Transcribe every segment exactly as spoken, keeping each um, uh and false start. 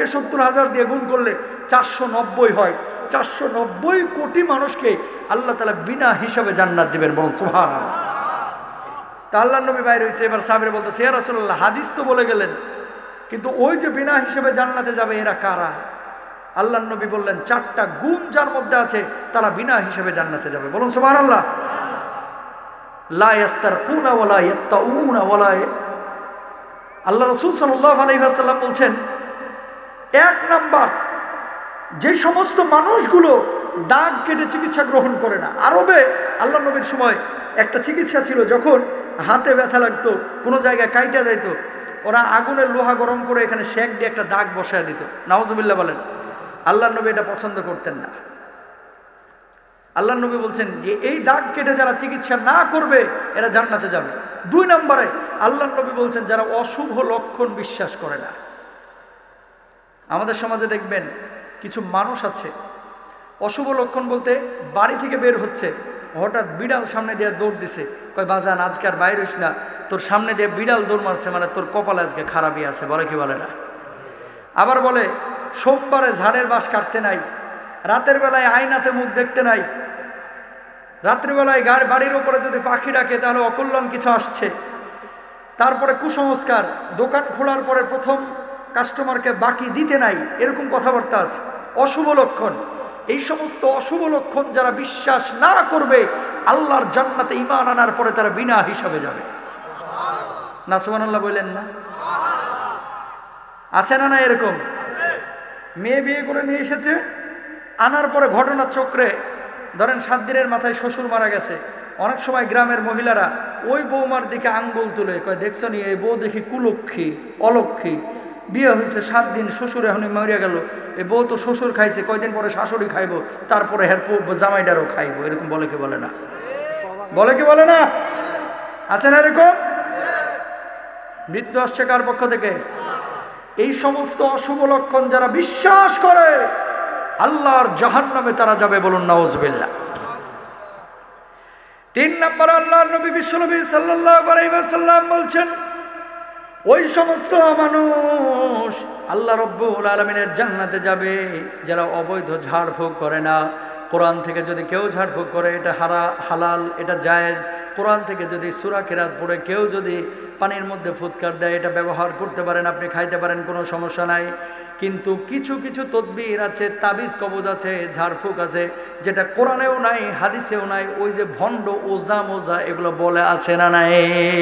সত্তর হাজার দিয়ে গুণ করলে চারশো নব্বই হয়। চারশো নব্বই কোটি মানুষকে আল্লাহ তাআলা বিনা হিসাবে জান্নাত দিবেন, বলুন সুবহানাল্লাহ। তা আল্লাহ নবী বাইরে হয়েছে, এবার সাহাবীরা বলতেছে, ইয়া রাসূলুল্লাহ, হাদিস তো বলে গেলেন, কিন্তু ওই যে বিনা হিসাবে জান্নাতে যাবে এরা কারা? আল্লাহ নবী বললেন, চারটা গুণ যার মধ্যে আছে তারা বিনা হিসাবে জান্নাতে যাবে, বলুন সুবহানাল্লাহ। লা ইয়াস্তারকুনা ওয়ালা ইয়াত্তাউনা ওয়ালা, আল্লাহ রাসূল সাল্লাল্লাহু আলাইহি ওয়াসাল্লাম বলছেন, এক নাম্বার, যে সমস্ত মানুষগুলো দাগ কেটে চিকিৎসা গ্রহণ করে না। আরবে আল্লাহ নবীর সময় একটা চিকিৎসা ছিল, যখন হাতে ব্যথা লাগতো, কোনো জায়গায় কাইটা যাইতো, ওরা আগুনের লোহা গরম করে এখানে শেক দিয়ে একটা দাগ বসায় দিত। নাউজুবিল্লাহ বলেন। আল্লাহ নবী এটা পছন্দ করতেন না। আল্লাহ নবী বলছেন যে এই দাগ কেটে যারা চিকিৎসা না করবে এরা জান্নাতে যাবে। দুই নম্বরে আল্লাহ নবী বলছেন, যারা অশুভ লক্ষণ বিশ্বাস করে না। আমাদের সমাজে দেখবেন কিছু মানুষ আছে, অশুভ লক্ষণ বলতে বাড়ি থেকে বের হচ্ছে, হঠাৎ বিড়াল সামনে দিয়ে দৌড় দিছে, কয় বাজান আজকে আর বাইর হইস না, তোর সামনে দিয়ে বিড়াল দৌড় মারছে, মানে তোর কপাল আজকে খারাপই আছে, বলে কি বলে না? আবার বলে সোমবারে ঝাড়ের বাঁশ কাটতে নাই, রাতের বেলায় আয়নাতে মুখ দেখতে নাই, রাত্রিবেলায় গাড়ি বাড়ির উপরে যদি পাখি ডাকে তাহলে অকল্যাণ কিছু আসছে। তারপরে কুসংস্কার, দোকান খোলার পরে প্রথম কাস্টমারকে বাকি দিতে নাই, এরকম কথাবার্তা আছে, অশুভ লক্ষণ। এই সমস্ত অশুভ লক্ষণ যারা বিশ্বাস না করবে, আল্লাহর জান্নাতে ঈমান আনার পরে তারা বিনা হিসাবে যাবে। না সুবহানাল্লাহ বললেন না? আছে না না এরকম? মেয়ে বিয়ে করে নিয়ে এসেছে, আনার পরে ঘটনার চক্রে ধরেন সাত দিনের মাথায় শ্বশুর মারা গেছে, অনেক সময় গ্রামের মহিলারা ওই বৌমার দিকে আঙ্গুল তুলে কয়, দেখছো নি এই বউ দেখি কুলক্ষী অলক্ষী, বিয়ে হয়েছে সাত দিন, শ্বশুর এখনই মরিয়া গেল, এই বউ তো শ্বশুর খাইছে, কয়দিন পরে শাশুড়ি খাইবো, তারপরে হের জামাইডারও খাইবো, এরকম বলে কি বলে না? বলে কি বলে না? আছে না এরকম? মৃত্যু আসছে কার পক্ষ থেকে? এই সমস্ত অশুভ লক্ষণ যারা বিশ্বাস করে আল্লাহর জাহান্নামে তারা যাবে, বলুন নাউজুবিল্লাহ। তিন নম্বর, আল্লাহর নবী বিশ্বনবী সাল্লাল্লাহু আলাইহি ওয়াসাল্লাম বলছেন, ওই সমস্ত মানুষ আল্লাহ রাব্বুল আলামিনের জান্নাতে যাবে যারা অবৈধ ঝাড়ফুঁক করে না। কোরআন থেকে যদি কেউ ঝাড়ফুঁক করে এটা হারা হালাল, এটা জায়েজ। কোরআন থেকে যদি সূরা কিরাত পড়ে কেউ যদি পানির মধ্যে ফুৎকার দেয়, এটা ব্যবহার করতে পারেন, আপনি খাইতে পারেন, কোনো সমস্যা নাই। কিন্তু কিছু কিছু তদবির আছে, তাবিজ কবজ আছে, ঝাড়ফুঁক আছে, যেটা কোরআনেও নাই, হাদিসেও নাই। ওই যে ভণ্ড ওজা মোজা এগুলো বলে, আছে না নাই?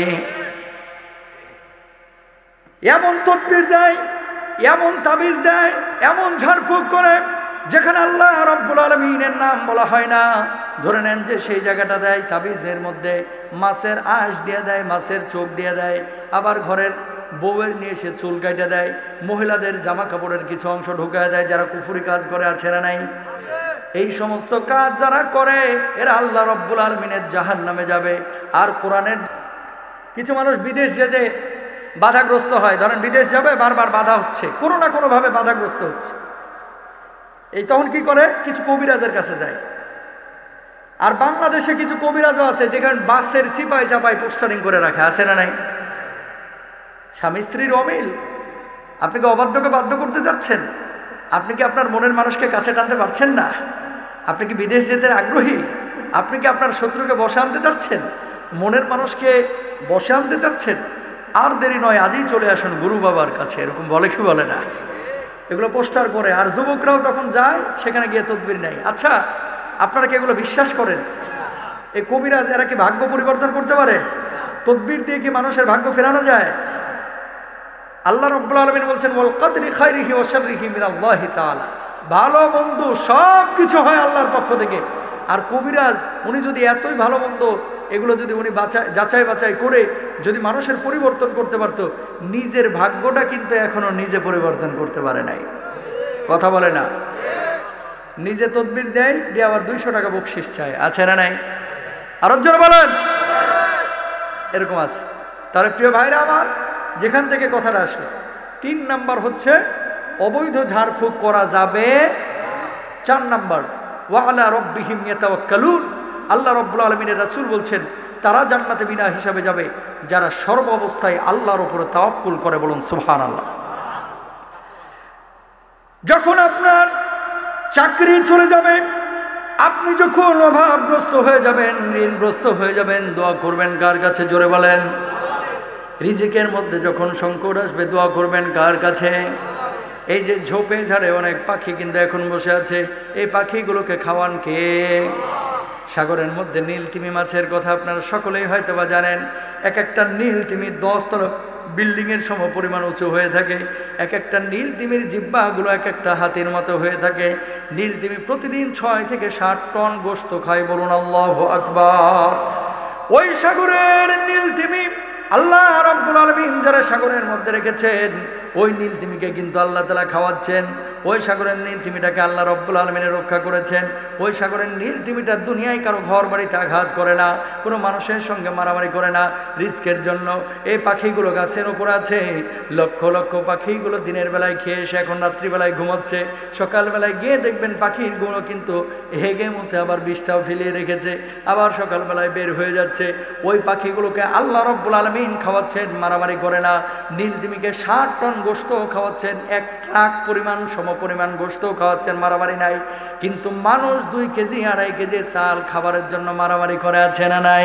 এমন তদবির দেয়, এমন তাবিজ দেয়, এমন ঝাড়ফুঁক করে যেখানে আল্লাহ রাব্বুল আলামিনের নাম বলা হয় না। ধরে নেন যে সেই জায়গাটা দেয় তাবিজের মধ্যে মাছের আঁশ দিয়ে দেয়, মাছের চোখ দিয়ে দেয়, আবার ঘরের বউয়ের নিয়ে এসে চুল কাইটা দেয়, মহিলাদের জামা কাপড়ের কিছু অংশ ঢুকায় দেয়, যারা কুফরি কাজ করে, আছে না নাই? এই সমস্ত কাজ যারা করে এরা আল্লাহ রাব্বুল আলামিনের জাহান্নামে যাবে। আর কোরআনের কিছু মানুষ বিদেশ যেতে বাধাগ্রস্ত হয়, ধরেন বিদেশ যাবে, বারবার বাধা হচ্ছে, কোনো না কোনোভাবে বাধাগ্রস্ত হচ্ছে, এই তখন কি করে? কিছু কবিরাজের কাছে যায়। আর বাংলাদেশে কিছু কবিরাজও আছে, দেখেন বাসের চিপাই চাপাই পোস্টারিং করে রাখে, আছে না নাই? স্বামী স্ত্রীর অমিল, আপনি কি অবাধ্যকে বাধ্য করতে যাচ্ছেন? আপনি কি আপনার মনের মানুষকে কাছে টানতে পারছেন না? আপনি কি বিদেশ যেতে আগ্রহী? আপনি কি আপনার শত্রুকে বসে আনতে চাচ্ছেন? মনের মানুষকে বসে আনতে চাচ্ছেন? আর দেরি নয়, আজই চলে আসুন গুরু বাবার কাছে, এরকম বলে কি বলে না? এগুলো পোস্টার করে, আর যুবকরাও তখন যায় সেখানে গিয়ে তদবির নেয়। আচ্ছা, আপনারা কি এগুলো বিশ্বাস করেন? এই কবিরাজ এরা কি ভাগ্য পরিবর্তন করতে পারে? তদবির দিয়ে কি মানুষের ভাগ্য ফেরানো যায়? আল্লাহ রাব্বুল আলামিন বলছেন, ওয়াল কদরি খাইরিহি ওয়া শাররিহি মিনাল্লাহি তাআলা, ভালো মন্দ সব কিছু হয় আল্লাহর পক্ষ থেকে। আর কবিরাজ উনি যদি এতই ভালো মন্দ এগুলো যদি উনি বাছাই যাচাই বাছাই করে যদি মানুষের পরিবর্তন করতে পারতো, নিজের ভাগ্যটা কিন্তু এখনো নিজে পরিবর্তন করতে পারে নাই। কথা বলে না? নিজে তদবির দেয়, দিয়ে আবার দুইশো টাকা বকশিস চায়, আছে না নাই? আরো জোরে বলেন। এরকম আছে। তাহলে প্রিয় ভাইরা আমার, যেখান থেকে কথাটা আসলো, তিন নাম্বার হচ্ছে অবৈধ ঝাড়ফুঁক করা যাবে। চার নাম্বার, ওয়া আলা রাব্বিহিম ইয়াতাওয়াক্কালুন, আল্লাহ রাব্বুল আলামিনের রাসূল বলছেন তারা জান্নাতে বিনা হিসাবে যাবে যারা সর্ব অবস্থায় আল্লাহর উপরে তাওয়াক্কুল করে, বলুন সুবহানাল্লাহ। যখন আপনার চাকরি চলে যাবে, আপনি যখন অভাবগ্রস্ত হয়ে যাবেন, ঋণগ্রস্ত হয়ে যাবেন, দোয়া করবেন কার কাছে? জোরে বলেন। রিজিকের মধ্যে যখন সংকট আসবে, দোয়া করবেন কার কাছে? এই যে ঝোপে ঝাড়ে অনেক পাখি কিন্তু এখন বসে আছে, এই পাখিগুলোকে খাওয়ান কে? সাগরের মধ্যে নীল তিমি মাছের কথা আপনারা সকলেই হয়তো বা জানেন। এক একটা নীল তিমি দশ তলা বিল্ডিংয়ের সম পরিমাণ উঁচু হয়ে থাকে। এক একটা নীল তিমির জিহ্বাগুলো এক একটা হাতির মতো হয়ে থাকে। নীল তিমি প্রতিদিন ছয় থেকে ষাট টন গোশত খায়, বলুন আল্লাহু আকবার। ওই সাগরের নীল তিমি আল্লাহ রাব্বুল আলামিন যারা সাগরের মধ্যে রেখেছেন, ওই নীল তিমিকে কিন্তু আল্লাহ তাআলা খাওয়াচ্ছেন। ওই সাগরের নীল তিমিটাকে আল্লাহ রাব্বুল আলামিন রক্ষা করেছেন। ওই সাগরের নীল তিমিটা দুনিয়ায় কারো ঘর বাড়িতে আঘাত করে না, কোনো মানুষের সঙ্গে মারামারি করে না। রিস্কের জন্য এই পাখিগুলো গাছের উপর আছে, লক্ষ লক্ষ পাখিগুলো দিনের বেলায় খেয়ে এসে এখন রাত্রিবেলায় ঘুমাচ্ছে। সকালবেলায় গিয়ে দেখবেন পাখিগুলো কিন্তু হেগে মুতে আবার বিষটাও ফেলিয়ে রেখেছে, আবার সকালবেলায় বের হয়ে যাচ্ছে। ওই পাখিগুলোকে আল্লাহ রাব্বুল আলামিন খাওয়াচ্ছেন, মারামারি করে না। নীল তিমিকে ষাট টন গোশত খাওয়াচ্ছেন, এক ট্রাক পরিমাণ সম পরিমাণ গোশত খাওয়াচ্ছেন, মারামারি নাই। কিন্তু মানুষ দুই কেজি আড়াই কেজি চাল খাবারের জন্য মারামারি করে আছে না নাই?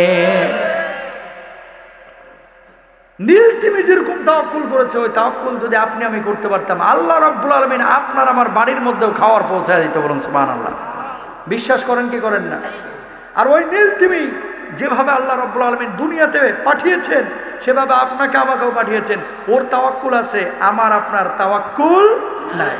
নীল তিমি যেরকম তাওয়াক্কুল করেছে, ওই তাওয়াক্কুল যদি আপনি আমি করতে পারতাম, আল্লাহ রাব্বুল আলামিন আপনার আমার বাড়ির মধ্যেও খাওয়ার পৌঁছায় দিতে। বলুন সুবহানাল্লাহ। বিশ্বাস করেন কি করেন না? আর ওই নীল তিমি যেভাবে আল্লাহ রাব্বুল আলামিন দুনিয়াতে পাঠিয়েছেন, সেভাবে আপনাকে আমাকেও পাঠিয়েছেন। ওর তাওয়াক্কুল আছে, আমার আপনার তাওয়াক্কুল নাই।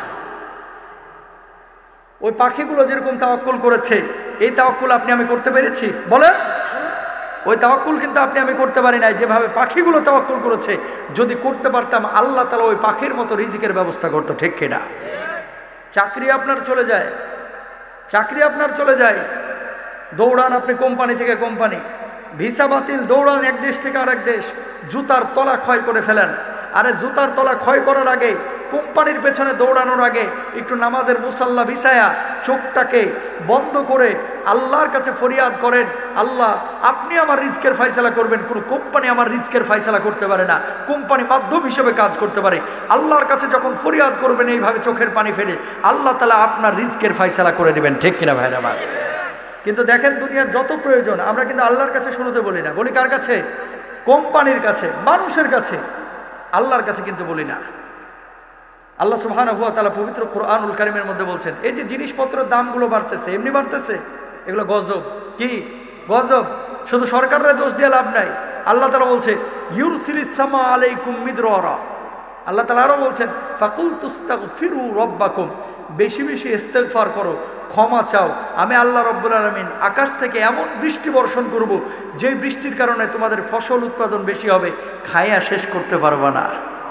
ওই পাখিগুলো যেরকম তাওয়াক্কুল করেছে, এই তাওয়াক্কুল আপনি আমি করতে পেরেছি? বলেন। ওই তাওয়াক্কুল কিন্তু আপনি আমি করতে পারি নাই, যেভাবে পাখিগুলো তাওয়াক্কুল করেছে। যদি করতে পারতাম, আল্লাহ তাআলা ওই পাখির মতো রিজিকের ব্যবস্থা করতো, ঠিক কিনা? চাকরি আপনার চলে যায়, চাকরি আপনার চলে যায়, দৌড়ান আপনি কোম্পানি থেকে কোম্পানি, ভিসা বাতিল, দৌড়ান এক দেশ থেকে আরেক দেশ, জুতার তলা ক্ষয় করে ফেলেন। আরে জুতার তলা ক্ষয় করার আগে, কোম্পানির পেছনে দৌড়ানোর আগে একটু নামাজের মুসাল্লা বিছায়া চোখটাকে বন্ধ করে আল্লাহর কাছে ফরিয়াদ করেন, আল্লাহ আপনি আমার রিজকের ফয়সালা করবেন। কোনো কোম্পানি আমার রিজকের ফয়সালা করতে পারে না, কোম্পানি মাধ্যম হিসেবে কাজ করতে পারে। আল্লাহর কাছে যখন ফরিয়াদ করবেন এইভাবে চোখের পানি ফেলে, আল্লাহ তাআলা আপনার রিজকের ফয়সালা করে দিবেন, ঠিক কিনা ভাইরা আমার? কিন্তু দেখেন, দুনিয়ার যত প্রয়োজন আমরা কিন্তু আল্লাহর কাছে শুনতে বলি না, বলি কার কাছে? কোম্পানির কাছে, মানুষের কাছে, আল্লাহর কাছে কিন্তু বলি না। আল্লাহ সুবহানাহু ওয়া তাআলা পবিত্র কোরআনুল কারীমের মধ্যে বলছেন, এই যে জিনিসপত্রের দামগুলো বাড়তেছে, এমনি বাড়তেছে, এগুলো গজব। কি গজব? শুধু সরকারের দোষ দিয়ে লাভ নাই। আল্লাহ তাআলা বলছে, ইউরসিলিস সামা আলাইকুম মিদরারা। আল্লাহ তাআলা আরো বলছেন, ফাকুল তুস্তাগফিরু রাব্বাকুম, বেশি বেশি ইস্তেগফার করো, ক্ষমা চাও, আমি আল্লাহ রাব্বুল আলামিন আকাশ থেকে এমন বৃষ্টি বর্ষণ করব, যে বৃষ্টির কারণে তোমাদের ফসল উৎপাদন বেশি হবে, খাইয়া শেষ করতে পারবা না।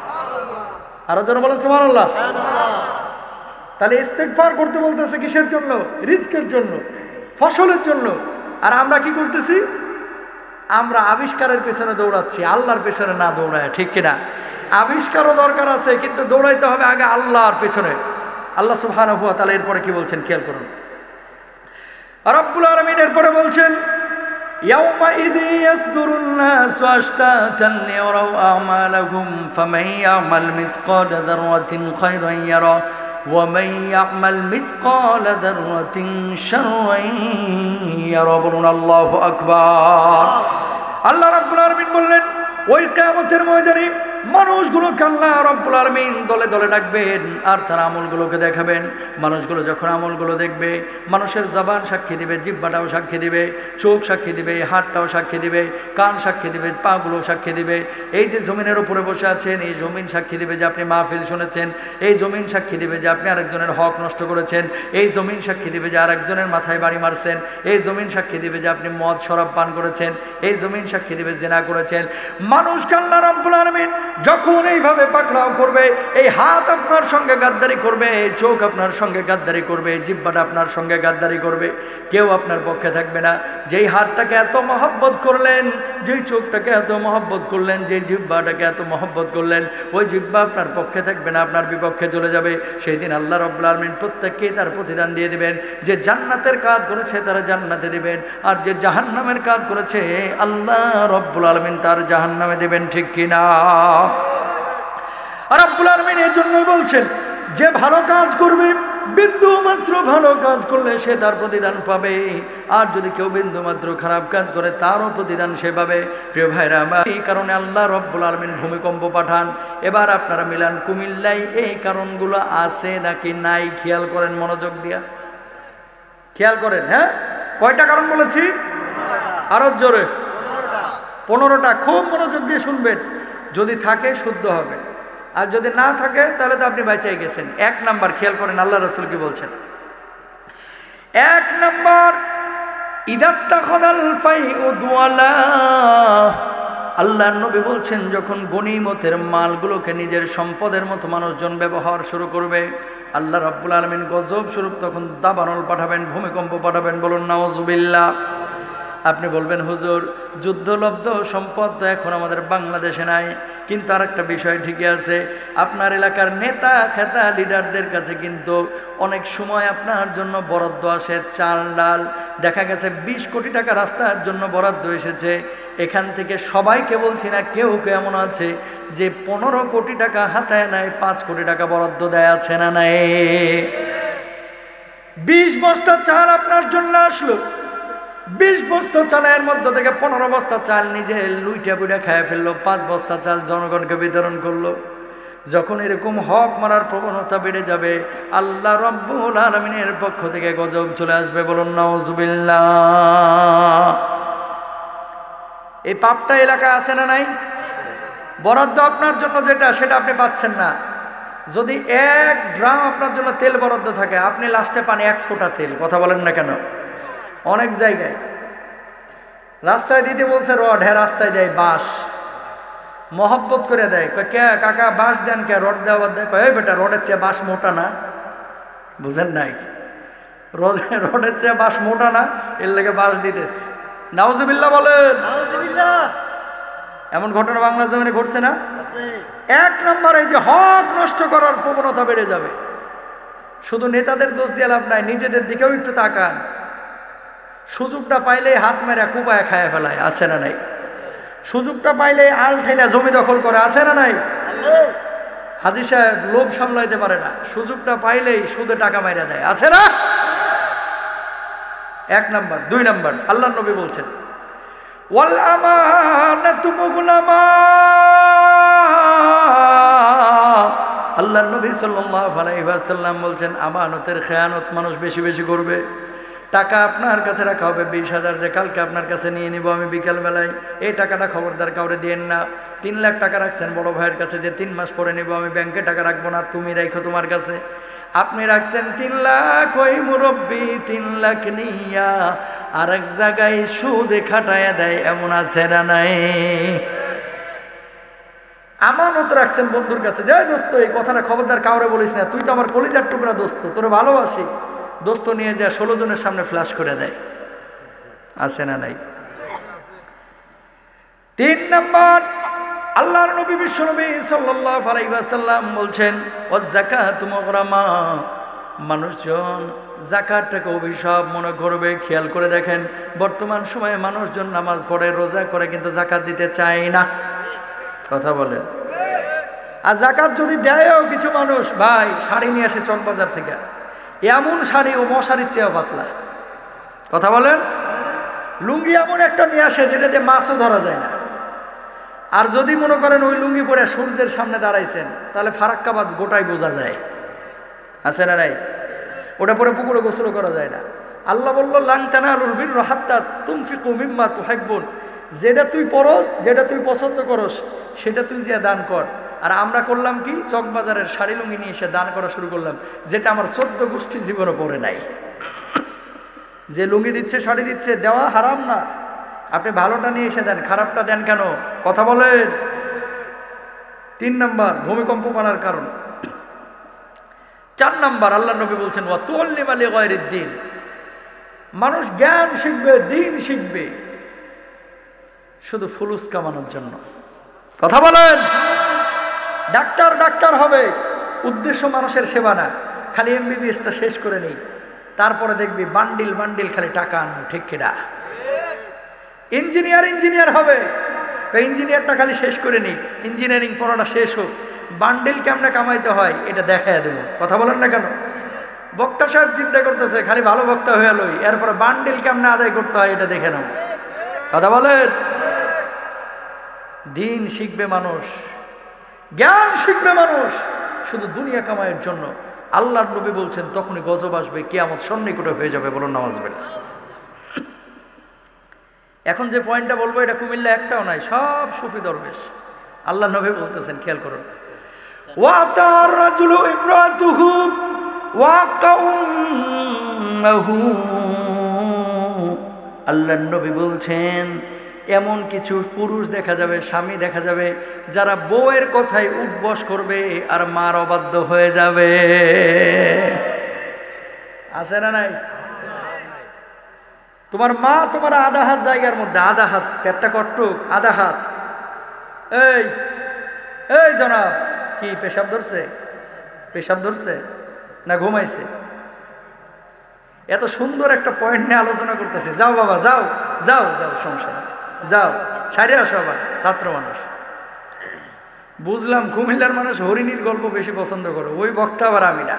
আরো যারা বলেন সুবহানাল্লাহ। তাহলে ইস্তেগফার করতে বলতেছে কিসের জন্য? রিজকের জন্য, ফসলের জন্য। আর আমরা কি করতেছি? আমরা আবিষ্কারের পেছনে দৌড়াচ্ছি, আল্লাহর পেছনে না দৌড়ায়, ঠিক কিনা? আবিষ্কারও দরকার আছে, কিন্তু দৌড়াইতে হবে আগে আল্লাহর পেছনে। আল্লাহ সুবহানাহু ওয়া তাআলা এরপরে কি বলছেন খেয়াল করুন। রব্বুল আলামিন এরপরে বলছেন, يومئذ يصدر الناس أشتاتا ليروا أعمالهم فمن يعمل مثقال ذرة خيرا يره ومن يعمل مثقال ذرة شرا يره বলুন আল্লাহু আকবার। আল্লাহ রাব্বুল আলামিন বললেন, ওই কিয়ামতের ময়দানে মানুষগুলোকে আল্লাহ রাব্বুল আলামিন দলে দলে ডাকবেন, আর তার আমলগুলোকে দেখাবেন। মানুষগুলো যখন আমলগুলো দেখবে, মানুষের জবান সাক্ষী দিবে, জিহ্বাটাও সাক্ষী দিবে, চোখ সাক্ষী দিবে, হাতটাও সাক্ষী দিবে, কান সাক্ষী দিবে, পাগুলো সাক্ষী দিবে। এই যে জমিনের উপরে বসে আছেন, এই জমিন সাক্ষী দিবে যে আপনি মাহফিল শুনেছেন। এই জমিন সাক্ষী দিবে যে আপনি আরেকজনের হক নষ্ট করেছেন। এই জমিন সাক্ষী দিবে যে আরেকজনের মাথায় বাড়ি মারছেন। এই জমিন সাক্ষী দিবে যে আপনি মদ শরাব পান করেছেন। এই জমিন সাক্ষী দিবে জিনা করেছেন। মানুষকে আল্লাহ রাব্বুল আলামিন যখন এইভাবে পাকড়াও করবে, এই হাত আপনার সঙ্গে গাদ্দারি করবে, এই চোখ আপনার সঙ্গে গাদ্দারি করবে, জিহ্বাটা আপনার সঙ্গে গাদ্দারি করবে, কেউ আপনার পক্ষে থাকবে না। যেই হাতটাকে এত মহব্বত করলেন, যেই চোখটাকে এত মহব্বত করলেন, যেই জিহ্বাটাকে এত মহব্বত করলেন, ওই জিহ্বা আপনার পক্ষে থাকবে না, আপনার বিপক্ষে চলে যাবে। সেই দিন আল্লাহ রাব্বুল আলামিন প্রত্যেককেই তার প্রতিদান দিয়ে দিবেন। যে জান্নাতের কাজ করেছে তারা জান্নাতে দিবেন, আর যে জাহান্নামের কাজ করেছে আল্লাহ রাব্বুল আলামিন তার জাহান্নামে দিবেন, ঠিক কিনা? রাব্বুল আলামিন এই জন্যই বলছেন, যে ভালো কাজ করবে, বিন্দু মাত্র ভালো কাজ করলে সে তার প্রতিদান পাবে, আর যদি কেউ বিন্দু মাত্র খারাপ কাজ করে তারও প্রতিদান সে পাবে। প্রিয় ভাইরা আমার, এই কারণে আল্লাহ রব্বুল আলামিন ভূমিকম্প পাঠান। এবার আপনারা মিলান কুমিল্লায় এই কারণগুলো আছে নাকি নাই, খেয়াল করেন মনোযোগ দিয়া, খেয়াল করেন। হ্যাঁ, কয়টা কারণ বলেছি? আরো জোরে, পনেরোটা। খুব মনোযোগ দিয়ে শুনবেন, যদি থাকে শুদ্ধ হবে, আর যদি না থাকে তাহলে তো আপনি বাঁচিয়ে গেছেন। এক নাম্বার, খেয়াল করেন আল্লাহ রাসূল কি বলছেন। এক নাম্বার, ইদাত্তাখাযাল ফাইউ দুআলা, আল্লাহর নবী বলছেন যখন গনিমতের মালগুলোকে নিজের সম্পদের মতো মানুষজন ব্যবহার শুরু করবে, আল্লাহ রাব্বুল আলামিন গজব স্বরূপ তখন দাবানল পাঠাবেন, ভূমিকম্প পাঠাবেন। বলুন নাউযুবিল্লাহ। আপনি বলবেন হুজুর, যুদ্ধলব্ধ সম্পদ তো এখন আমাদের বাংলাদেশে নাই, কিন্তু আর একটা বিষয় ঠিকই আছে, আপনার এলাকার নেতা খেতা লিডারদের কাছে কিন্তু অনেক সময় আপনার জন্য বরাদ্দ আসে, চাল ডাল। দেখা গেছে বিশ কোটি টাকা রাস্তার জন্য বরাদ্দ এসেছে। এখান থেকে সবাইকে বলছি না, কেউ কেউ এমন আছে যে পনেরো কোটি টাকা হাতায় নেয়, পাঁচ কোটি টাকা বরাদ্দ দেয়, আছে না নাই? বিশ বস্তা চাল আপনার জন্য আসলো, বিশ বস্তা চালের মধ্যে থেকে পনেরো বস্তা চাল নিজে লুইটা বুইটা খায় ফেললো, পাঁচ বস্তা চাল জনগণকে বিতরণ করলো। যখন এরকম হক মারার প্রবণতা বেড়ে যাবে, আল্লাহ রাব্বুল আলামিনের পক্ষ থেকে গজব চলে আসবে। বলুন নাউযুবিল্লাহ। এই পাপটা এলাকা আছে না নাই? বরাদ্দ আপনার জন্য যেটা, সেটা আপনি পাচ্ছেন না। যদি এক ড্রাম আপনার জন্য তেল বরাদ্দ থাকে, আপনি লাস্টে পান এক ফোঁটা তেল। কথা বলেন না কেন? অনেক জায়গায় রাস্তায় দিতে বলছে রড, হ্যাঁ রাস্তায় দেয় বাঁশ, মহব্বত করে দেয়। কে কাকা বাঁশ দেন, কে রড দেওয়ার দেয়? কয় বেটা, রডের চেয়ে বাঁশ মোটা না, বুঝেন নাই? রডের চেয়ে বাঁশ মোটা না, এর লেগে বাঁশ দিতেছে। নাউজুবিল্লাহ বলেন। এমন ঘটনা বাংলা জমিনে ঘটছে না? এক নম্বর, এই যে হক নষ্ট করার প্রবণতা বেড়ে যাবে। শুধু নেতাদের দোষ দিয়ে লাভ নাই, নিজেদের দিকেও একটু তাকান। সুযোগটা পাইলে হাত মেরা কুপায় খায় ফেলায়, আছে না নাই? সুযোগটা পাইলে আল ঠেলা জমি দখল করে, আছে না নাই? হাজী সাহেব লোভ সামলাইতে পারে না, সুযোগটা পাইলেই সুদে টাকা মাইরা দেয়, আছে না? এক নাম্বার। দুই নাম্বার, আল্লাহর নবী বলছেন ওয়াল আমানাতু মুগলামা, আল্লাহর নবী সাল্লাল্লাহু আলাইহি ওয়াসাল্লাম বলছেন আমানতের খেয়ানত মানুষ বেশি বেশি করবে। টাকা আপনার কাছে রাখা হবে বিশ হাজার, যে কালকে আপনার কাছে নিয়ে নিব আমি বিকাল বেলায়, এই টাকাটা খবরদার কাউরে দিয়েন না। তিন লাখ টাকা রাখছেন বড় ভাইয়ের কাছে, যে তিন মাস পরে নিব আমি, ব্যাংকে টাকা রাখবো না, তুমি রাখো তোমার কাছে। আপনি রাখছেন তিন লাখ, ওই মুরব্বী তিন লাখ নিয়া আর এক জায়গায় সুদে খাটাইয়া দেয়, এমন আছে না নাই? আমানত রাখছেন বন্ধুর কাছে, যে দোস্ত এই কথাটা খবরদার কাউরে বলিস না, তুই তো আমার কলিজার টুকরা দোস্ত, তোরে ভালোবাসি। দোস্ত নিয়ে যা ষোলো জনের সামনে ফ্ল্যাশ করে দেয়, আছে না নাই? তিন নম্বর, আল্লাহর নবী বিশ্বনবী সাল্লাল্লাহু আলাইহি ওয়াসাল্লাম বলছেন ওয়াজ যাকাতু মুগরামা, মানুষজন যাকাতটাকে অভিশাপ মনে করবে। খেয়াল করে দেখেন, বর্তমান সময়ে মানুষজন নামাজ পড়ে, রোজা করে, কিন্তু যাকাত দিতে চায় না। কথা বলেন। আর যাকাত যদি দেয়ও কিছু মানুষ, ভাই শাড়ি নিয়ে আসে চকবাজার থেকে, এমন শাড়ি ও মশারির চেয়েও পাতলা। কথা বলেন। লুঙ্গি এমন একটা নিয়ে আসে যেটা দিয়ে মাছও ধরা যায় না। আর যদি মনে করেন ওই লুঙ্গি পরে সূর্যের সামনে দাঁড়াইছেন, তাহলে ফারাক্কাবাদ গোটাই বোঝা যায়, আছে না নাই? ওটা পরে পুকুরে গোসল করা যায় না। আল্লাহ বলল লান তানালুল বিররা হাত্তা তুনফিকু মিম্মা তুহিব্বুন, যেটা তুই পরস, যেটা তুই পছন্দ করস, সেটা তুই যে দান কর। আর আমরা করলাম কি, চকবাজারের শাড়ি লুঙ্গি নিয়ে এসে দান করা শুরু করলাম, যেটা আমার চোদ্দ গোষ্ঠী জীবনে পড়ে নাই। যে লুঙ্গি দিচ্ছে, শাড়ি দিচ্ছে, দেওয়া হারাম না, আপনি ভালোটা নিয়ে এসে দেন, খারাপটা দেন কেন? কথা বলেন। তিন নাম্বার, ভূমিকম্প মারার কারণ। চার নাম্বার, আল্লাহ নবী বলছেন ওয়া তুআল্লিমা লিগায়রিদ দ্বীন, মানুষ জ্ঞান শিখবে, দিন শিখবে শুধু ফুলুস কামানোর জন্য। কথা বলেন। ডাক্তার ডাক্তার হবে, উদ্দেশ্য মানুষের সেবা না, খালি এমবিবিএসটা শেষ করে নেই, তারপরে দেখবি বান্ডিল বান্ডিল খালি টাকা আনবো, ঠিক কিনা? ইঞ্জিনিয়ার ইঞ্জিনিয়ার হবে, ইঞ্জিনিয়ারটা খালি শেষ করে নেই, ইঞ্জিনিয়ারিং পড়াটা শেষ হোক, বান্ডিল কেমনে কামাইতে হয় এটা দেখায় দেবো। কথা বলেন না কেন? বক্তা সাহেব চিন্তা করতেছে খালি ভালো বক্তা হয়ে লই, এরপরে বান্ডিল কেমনে আদায় করতে হয় এটা দেখে নাও। কথা বলেন। দিন শিখবে মানুষ, জ্ঞান শিখবে মানুষ শুধু দুনিয়া কামাইয়ের জন্য। আল্লাহর নবী বলছেন তখনই গজব আসবে, কিয়ামত সন্নিকটে হয়ে যাবে। বলুন নামাজ বের। এখন যে পয়েন্টটা বলবো এটা কুমিল্লা একটাও নাই, সব সুফি দরবেশ। আল্লাহ নবী বলতেছেন, খেয়াল করুন, ওয়াতার রাজুলু ইমরাতুহু ওয়া কাউমুহু। আল্লাহ নবী বলছেন এমন কিছু পুরুষ দেখা যাবে, স্বামী দেখা যাবে, যারা বউয়ের কথায় উঠবস করবে আর মার অবাধ্য হয়ে যাবে। আছে না নাই? তোমার মা তোমার আধা হাত জায়গার মধ্যে, আধা হাত পেটটা কটুক, আধা হাত, এই এই জনাব কি পেশাব ধরছে? পেশাব ধরছে না ঘুমাইছে? এত সুন্দর একটা পয়েন্ট নিয়ে আলোচনা করতেছে। যাও বাবা যাও যাও যাও, সমস্যা যাও, সাইরে আসো। আবার ছাত্র মানুষ, বুঝলাম কুমিল্লার মানুষ হরিণীর গল্প বেশি পছন্দ করে, ওই বক্তা আবার আমি না।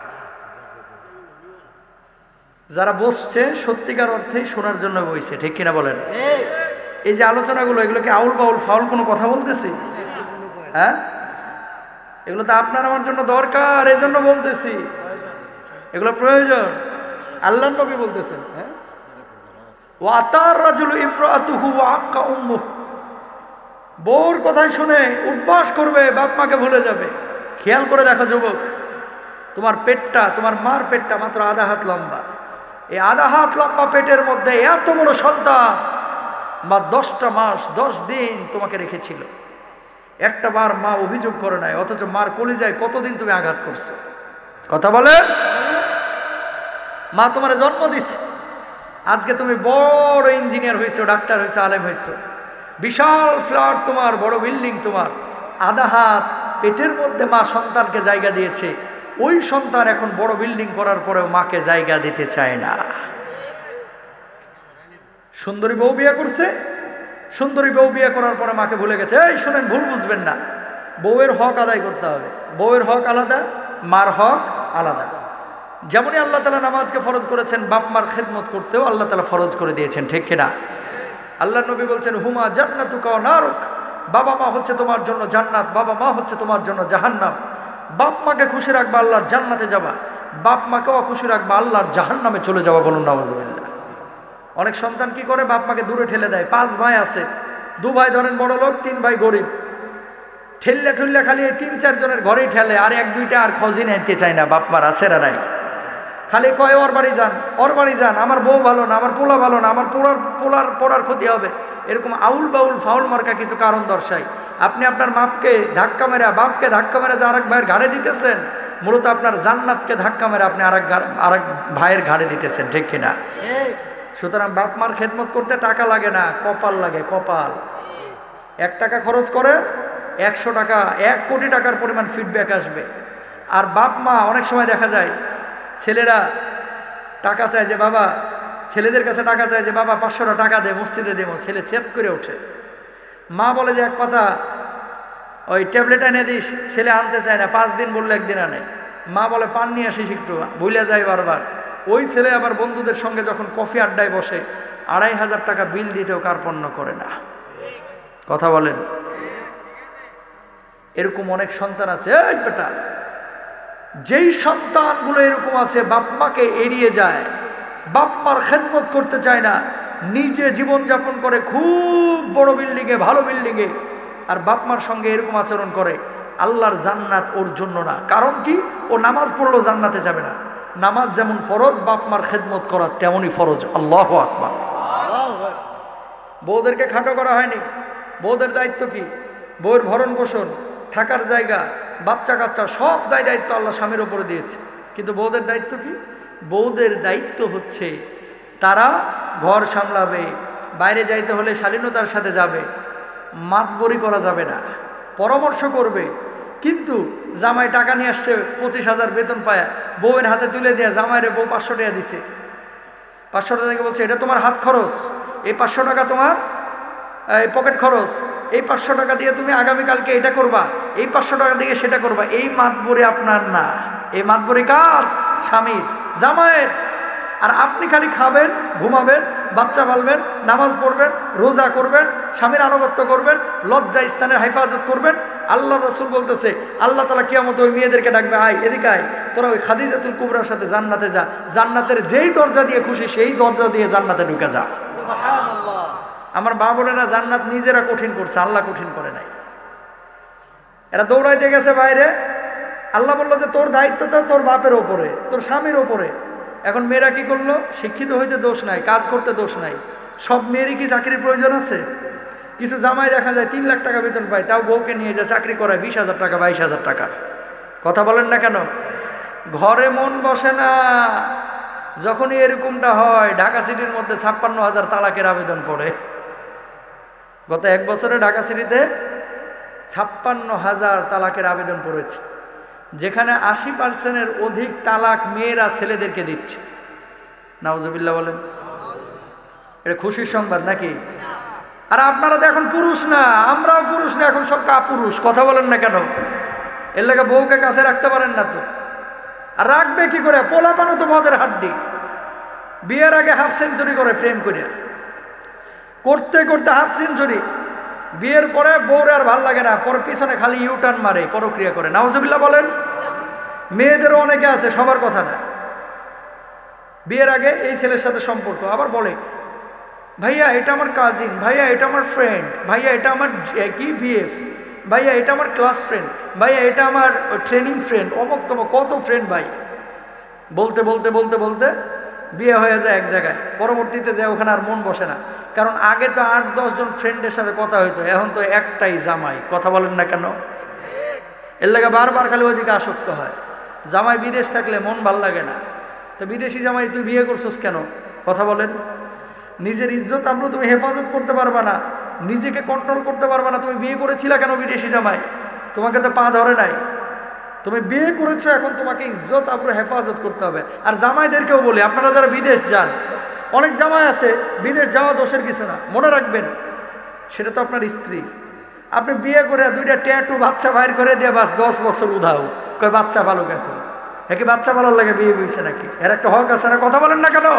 যারা বসছে সত্যিকার অর্থেই শোনার জন্য বইছে, ঠিক কিনা বলেন? এই যে আলোচনাগুলো, এগুলো কি আউল বাউল ফাউল কোনো কথা বলতেছি? হ্যাঁ, এগুলো তো আপনার আমার জন্য দরকার, এই জন্য বলতেছি, এগুলো প্রয়োজন। আল্লাহ নবী বলতেছেন, হ্যাঁ, ওয়াতার রাজুলু ইমরাতুহু ওয়া কাউমুহু, বউর কথাই শুনে উঠবাস করবে, বাপ মাকে ভুলে যাবে। খেয়াল করে দেখো যুবক, তোমার পেটটা, তোমার মার পেটটা মাত্র আধা হাত লম্বা। এই আধা হাত লম্বা পেটের মধ্যে এত বড় সন্তান মা দশটা মাস দশ দিন তোমাকে রেখেছিল, একটা বার মা অভিযোগ করে নাই, অথচ মার কলিজায় কতদিন তুমি আঘাত করছো। কথা বলে, মা তোমার জন্ম দিছে, আজকে তুমি বড় ইঞ্জিনিয়ার হয়েছো, ডাক্তার হয়েছো, আলেম হয়েছো, বিশাল ফ্ল্যাট তোমার, বড় বিল্ডিং তোমার, আধা হাত পেটের মধ্যে মা সন্তানকে জায়গা দিয়েছে। ওই সন্তান এখন বড় বিল্ডিং করার পরেও মাকে জায়গা দিতে চায় না। সুন্দরী বউ বিয়ে করছে, সুন্দরী বউ বিয়ে করার পরে মাকে ভুলে গেছে। এই শুনেন, ভুল বুঝবেন না, বউয়ের হক আদায় করতে হবে। বউয়ের হক আলাদা, মার হক আলাদা। যেমনই আল্লাহ তাআলা নামাজকে ফরজ করেছেন, বাপ মার খেদমত করতেও আল্লাহ তাআলা ফরজ করে দিয়েছেন, ঠিক কিনা? আল্লাহ নবী বলছেন, হুমা জান্নাতুকা ওয়া নারুক, বাবা মা হচ্ছে তোমার জন্য জান্নাত, বাবা মা হচ্ছে তোমার জন্য জাহান্নাম। বাপ মাকে খুশি রাখবা, আল্লাহর জান্নাতে যাবা, বাপ মাকেও খুশি রাখবা, আল্লাহর জাহান্নামে চলে যাবা। বলুন নাউযুবিল্লাহ। অনেক সন্তান কি করে, বাপ মাকে দূরে ঠেলে দেয়। পাঁচ ভাই আছে, দু ভাই ধরেন বড় লোক, তিন ভাই গরিব, ঠেললে ঠেললে খালি তিন চারজনের ঘরেই ঠেলে, আর এক দুইটা আর খোঁজই নিতে চায় না। বাপ মার আছে না নাই? খালি কয় ওর বাড়ি যান, ওর বাড়ি যান, আমার বউ ভালো না, আমার পোলা ভালো না, আমার পোলার পোলার পড়ার ক্ষতি হবে। এরকম আউল বাউল ফাউল মার্কা কিছু কারণ দর্শায়। আপনি আপনার মাপকে ধাক্কা মেরা, বাপকে ধাক্কা মেরা যে আরেক ভাইয়ের ঘাড়ে দিতেছেন, মূলত আপনার জান্নাতকে ধাক্কা মেরে আপনি আরেক আরেক ভাইয়ের ঘাড়ে দিতেছেন, ঠিক কিনা? সুতরাং বাপ মার খেদমত করতে টাকা লাগে না, কপাল লাগে, কপাল। এক টাকা খরচ করে একশো টাকা, এক কোটি টাকার পরিমাণ ফিডব্যাক আসবে। আর বাপ মা অনেক সময় দেখা যায় ছেলেরা টাকা চায় যে বাবা, ছেলেদের কাছে টাকা চায় যে বাবা পাঁচশোটা টাকা দে, মসজিদে দেবো। ছেলে চেপ করে ওঠে, মা বলে যে এক পাতা ওই ট্যাবলেট এনে দিস, ছেলে আনতে চায় না, পাঁচ দিন বললে একদিন আনে। মা বলে পান নিয়ে আসিস একটু, ভুলে যায় বারবার। ওই ছেলে আবার বন্ধুদের সঙ্গে যখন কফি আড্ডায় বসে, আড়াই হাজার টাকা বিল দিতেও কার্পণ্য করে না। কথা বলেন। এরকম অনেক সন্তান আছে। এই বেটা, যেই সন্তানগুলো এরকম আছে, বাপ মাকে এড়িয়ে যায়, বাপ মার খেদমত করতে চায় না, নিজে জীবন যাপন করে খুব বড় বিল্ডিংয়ে, ভালো বিল্ডিংয়ে, আর বাপ মার সঙ্গে এরকম আচরণ করে, আল্লাহর জান্নাত ওর জন্য না। কারণ কি? ও নামাজ পড়লেও জান্নাতে যাবে না। নামাজ যেমন ফরজ, বাপ মার খেদমত করা তেমনই ফরজ। আল্লাহু আকবার। বউদেরকে খাটো করা হয়নি। বউদের দায়িত্ব কি? বউয়ের ভরণ পোষণ, থাকার জায়গা, বাচ্চা কাচ্চা, সব দায় দায়িত্ব আল্লাহ স্বামীর ওপরে দিয়েছে। কিন্তু বউদের দায়িত্ব কি? বউদের দায়িত্ব হচ্ছে তারা ঘর সামলাবে, বাইরে যাইতে হলে শালীনতার সাথে যাবে, মাতবরি করা যাবে না, পরামর্শ করবে। কিন্তু জামাই টাকা নিয়ে আসছে, পঁচিশ হাজার বেতন পায়, বউয়ের হাতে তুলে দেয়া, জামাইরে বউ পাঁচশো টাকা দিছে, পাঁচশো টাকা বলছে এটা তোমার হাত খরচ, এই পাঁচশো টাকা তোমার এই পকেট খরচ, এই পাঁচশো টাকা দিয়ে তুমি আগামীকালকে এটা করবা, এই পাঁচশো টাকা দিয়ে সেটা করবা, এই মাতবরি আপনার না, এই মাতবরি কার? স্বামীর, জামাইয়ের। আর আপনি খালি খাবেন, ঘুমাবেন, বাচ্চা পালবেন, নামাজ পড়বেন, রোজা করবেন, স্বামীর আনুগত্য করবেন, লজ্জা স্থানের হেফাজত করবেন। আল্লাহ রাসূল বলতেছে আল্লাহ তাআলা কিয়ামতে ওই মেয়েদেরকে ডাকবে, আয় এদিকে আয়, তোরা ওই খাদিজাতুল কুবরার সাথে জান্নাতে যা, জান্নাতের যেই দরজা দিয়ে খুশি সেই দরজা দিয়ে জান্নাতে ঢুকে যা। সুবহানাল্লাহ। আমার মা বোনেরা জান্নাত নিজেরা কঠিন করছে, আল্লাহ কঠিন করে নাই। এরা দৌড়াইতে গেছে বাইরে, আল্লাহ বললো যে তোর দায়িত্ব তো তোর বাপের ওপরে, তোর স্বামীর ওপরে। এখন মেয়েরা কি করলো? শিক্ষিত হইতে দোষ নাই, কাজ করতে দোষ নাই। সব মেয়েরই কি চাকরির প্রয়োজন আছে? কিছু জামাই দেখা যায় তিন লাখ টাকা বেতন পায়, তাও বউকে নিয়ে যায় চাকরি করায় বিশ হাজার টাকা বাইশ হাজার টাকা। কথা বলেন না কেন? ঘরে মন বসে না। যখনই এরকমটা হয়, ঢাকা সিটির মধ্যে ছাপ্পান্ন হাজার তালাকের আবেদন পড়ে। গত এক বছরে ঢাকা সিটিতে ছাপ্পান্ন হাজার তালাকের আবেদন পড়েছে, যেখানে আশি পার্সেন্টের অধিক তালাক মেয়েরা ছেলেদেরকে দিচ্ছে। নাউজুবিল্লাহ বলেন। এটা খুশির সংবাদ নাকি? আর আপনারা তো এখন পুরুষ না, আমরাও পুরুষ না, এখন সব কাপুরুষ। কথা বলেন না কেন? এর লাগে বউকে কাছে রাখতে পারেন না তো। আর রাখবে কি করে? পোলাপানো তো মদের হাড্ডি। বিয়ের আগে হাফ সেঞ্চুরি করে প্রেম করে, করতে করতে হাফ সেঞ্চুরি, বিয়ের পরে বউরে আর ভাল লাগে না, পরে পিছনে খালি ইউটার্ন মারে, পরক্রিয়া করে। নাউজুবিল্লাহ বলেন। মেয়েদেরও অনেকে আছে, সবার কথা না। বিয়ের আগে এই ছেলের সাথে সম্পর্ক, আবার বলে ভাইয়া এটা আমার কাজিন, ভাইয়া এটা আমার ফ্রেন্ড, ভাইয়া এটা আমার কি বিএফ, ভাইয়া এটা আমার ক্লাস ফ্রেন্ড, ভাইয়া এটা আমার ট্রেনিং ফ্রেন্ড, অমুক তমক কত ফ্রেন্ড ভাই। বলতে বলতে বলতে বলতে বিয়ে হয়ে যায় এক জায়গায়, পরবর্তীতে যায় ওখানে আর মন বসে না। কারণ আগে তো আট দশ জন ফ্রেন্ডের সাথে কথা হইতো, এখন তো একটাই জামাই। কথা বলেন না কেন? এর লাগে বারবার খালি ওইদিকে আসক্ত হয়। জামাই বিদেশ থাকলে মন ভাল লাগে না, তো বিদেশি জামাই তুই বিয়ে করছিস কেন? কথা বলেন। নিজের ইজ্জত আমরা তুমি হেফাজত করতে পারবা না, নিজেকে কন্ট্রোল করতে পারবা না, তুমি বিয়ে করেছিলা কেন বিদেশি জামাই? তোমাকে তো পা ধরে নাই, তুমি বিয়ে করেছো, এখন তোমাকে ইজ্জত আমরা হেফাজত করতে হবে। আর জামাইদেরকেও বলি, আপনারা যারা বিদেশ যান, অনেক জামাই আছে বিদেশ যাওয়া দোষের কিছু না, মনে রাখবেন সেটা তো আপনার স্ত্রী। আপনি বিয়ে করে দুইটা ট্যাটু বাচ্চা বাইর করে দিয়ে বাস দশ বছর উধাও, কয় বাচ্চা ভালো কেন? হ্যাঁ, কি বাচ্চা ভালো লাগে বিয়ে বইছে নাকি? এর একটা হক আছে না? কথা বলেন না কেন?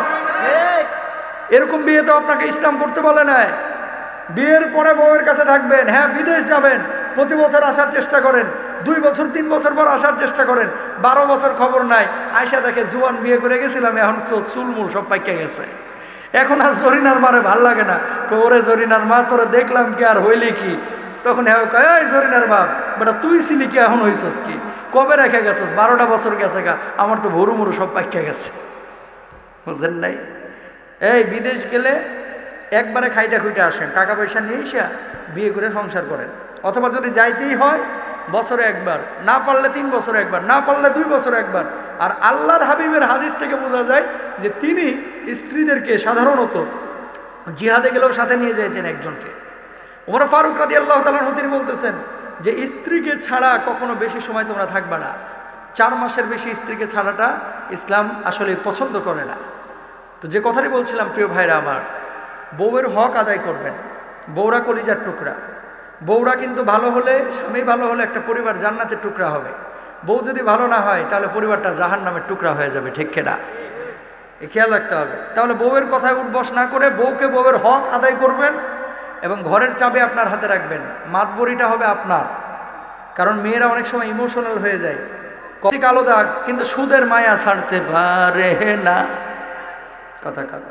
এরকম বিয়ে তো আপনাকে ইসলাম করতে বলে নাই। বিয়ের পরে বউয়ের কাছে থাকবেন, হ্যাঁ বিদেশ যাবেন, প্রতি বছর আসার চেষ্টা করেন, দুই বছর তিন বছর পর আসার চেষ্টা করেন, বারো বছর খবর নাই, আয়সা দেখে জুয়ান বিয়ে করে গেছিলাম, এখন তো চুলমুল সব পাইকে গেছে, এখন আর জরিনার মারে ভাল লাগে না। ওরে জরিনার মা তোরে দেখলাম কি আর হইলে কি? তখন হ্যাঁ কয় এই জরিনার বাপ বেটা তুই ছিলি কি, এখন হইছস কি? কবে রেখে গেছস? বারোটা বছর গেছে গা, আমার তো ভরু মরু সব পাইকে গেছে। বুঝলেন নাই? এই বিদেশ গেলে একবারে খাইটা খুইটা আসেন, টাকা পয়সা নিয়ে এসে বিয়ে করে সংসার করেন। অথবা যদি যাইতেই হয় বছরে একবার, না পারলে তিন বছরে একবার, না পারলে দুই বছরে একবার। আর আল্লাহর হাবিবের হাদিস থেকে বোঝা যায় যে তিনি স্ত্রীদেরকে সাধারণত জিহাদে গেলেও সাথে নিয়ে যাইতেন একজনকে। ওমর ফারুক রাদিয়াল্লাহু তাআলা আনহু তিনি বলতেছেন যে স্ত্রীকে ছাড়া কখনো বেশি সময় তোমরা থাকবে না, চার মাসের বেশি স্ত্রীকে ছাড়াটা ইসলাম আসলে পছন্দ করে না। তো যে কথাটি বলছিলাম প্রিয় ভাইরা আমার, বউয়ের হক আদায় করবেন। বউরা কলিজার টুকরা, বউরা কিন্তু ভালো হলে, স্বামী ভালো হলে একটা পরিবার জান্নাতের টুকরা হবে। বউ যদি ভালো না হয় তাহলে পরিবারটা জাহান্নামের টুকরা হয়ে যাবে, ঠিক কিনা? এ খেয়াল রাখতে হবে। তাহলে বউয়ের কথায় উঠবস না করে বউকে বউয়ের হক আদায় করবেন এবং ঘরের চাবি আপনার হাতে রাখবেন। মাতবরিটা হবে আপনার, কারণ মেয়েরা অনেক সময় ইমোশনাল হয়ে যায়। কালো দাগ কিন্তু সুদের মায়া ছাড়তে পারে না। কথা কথা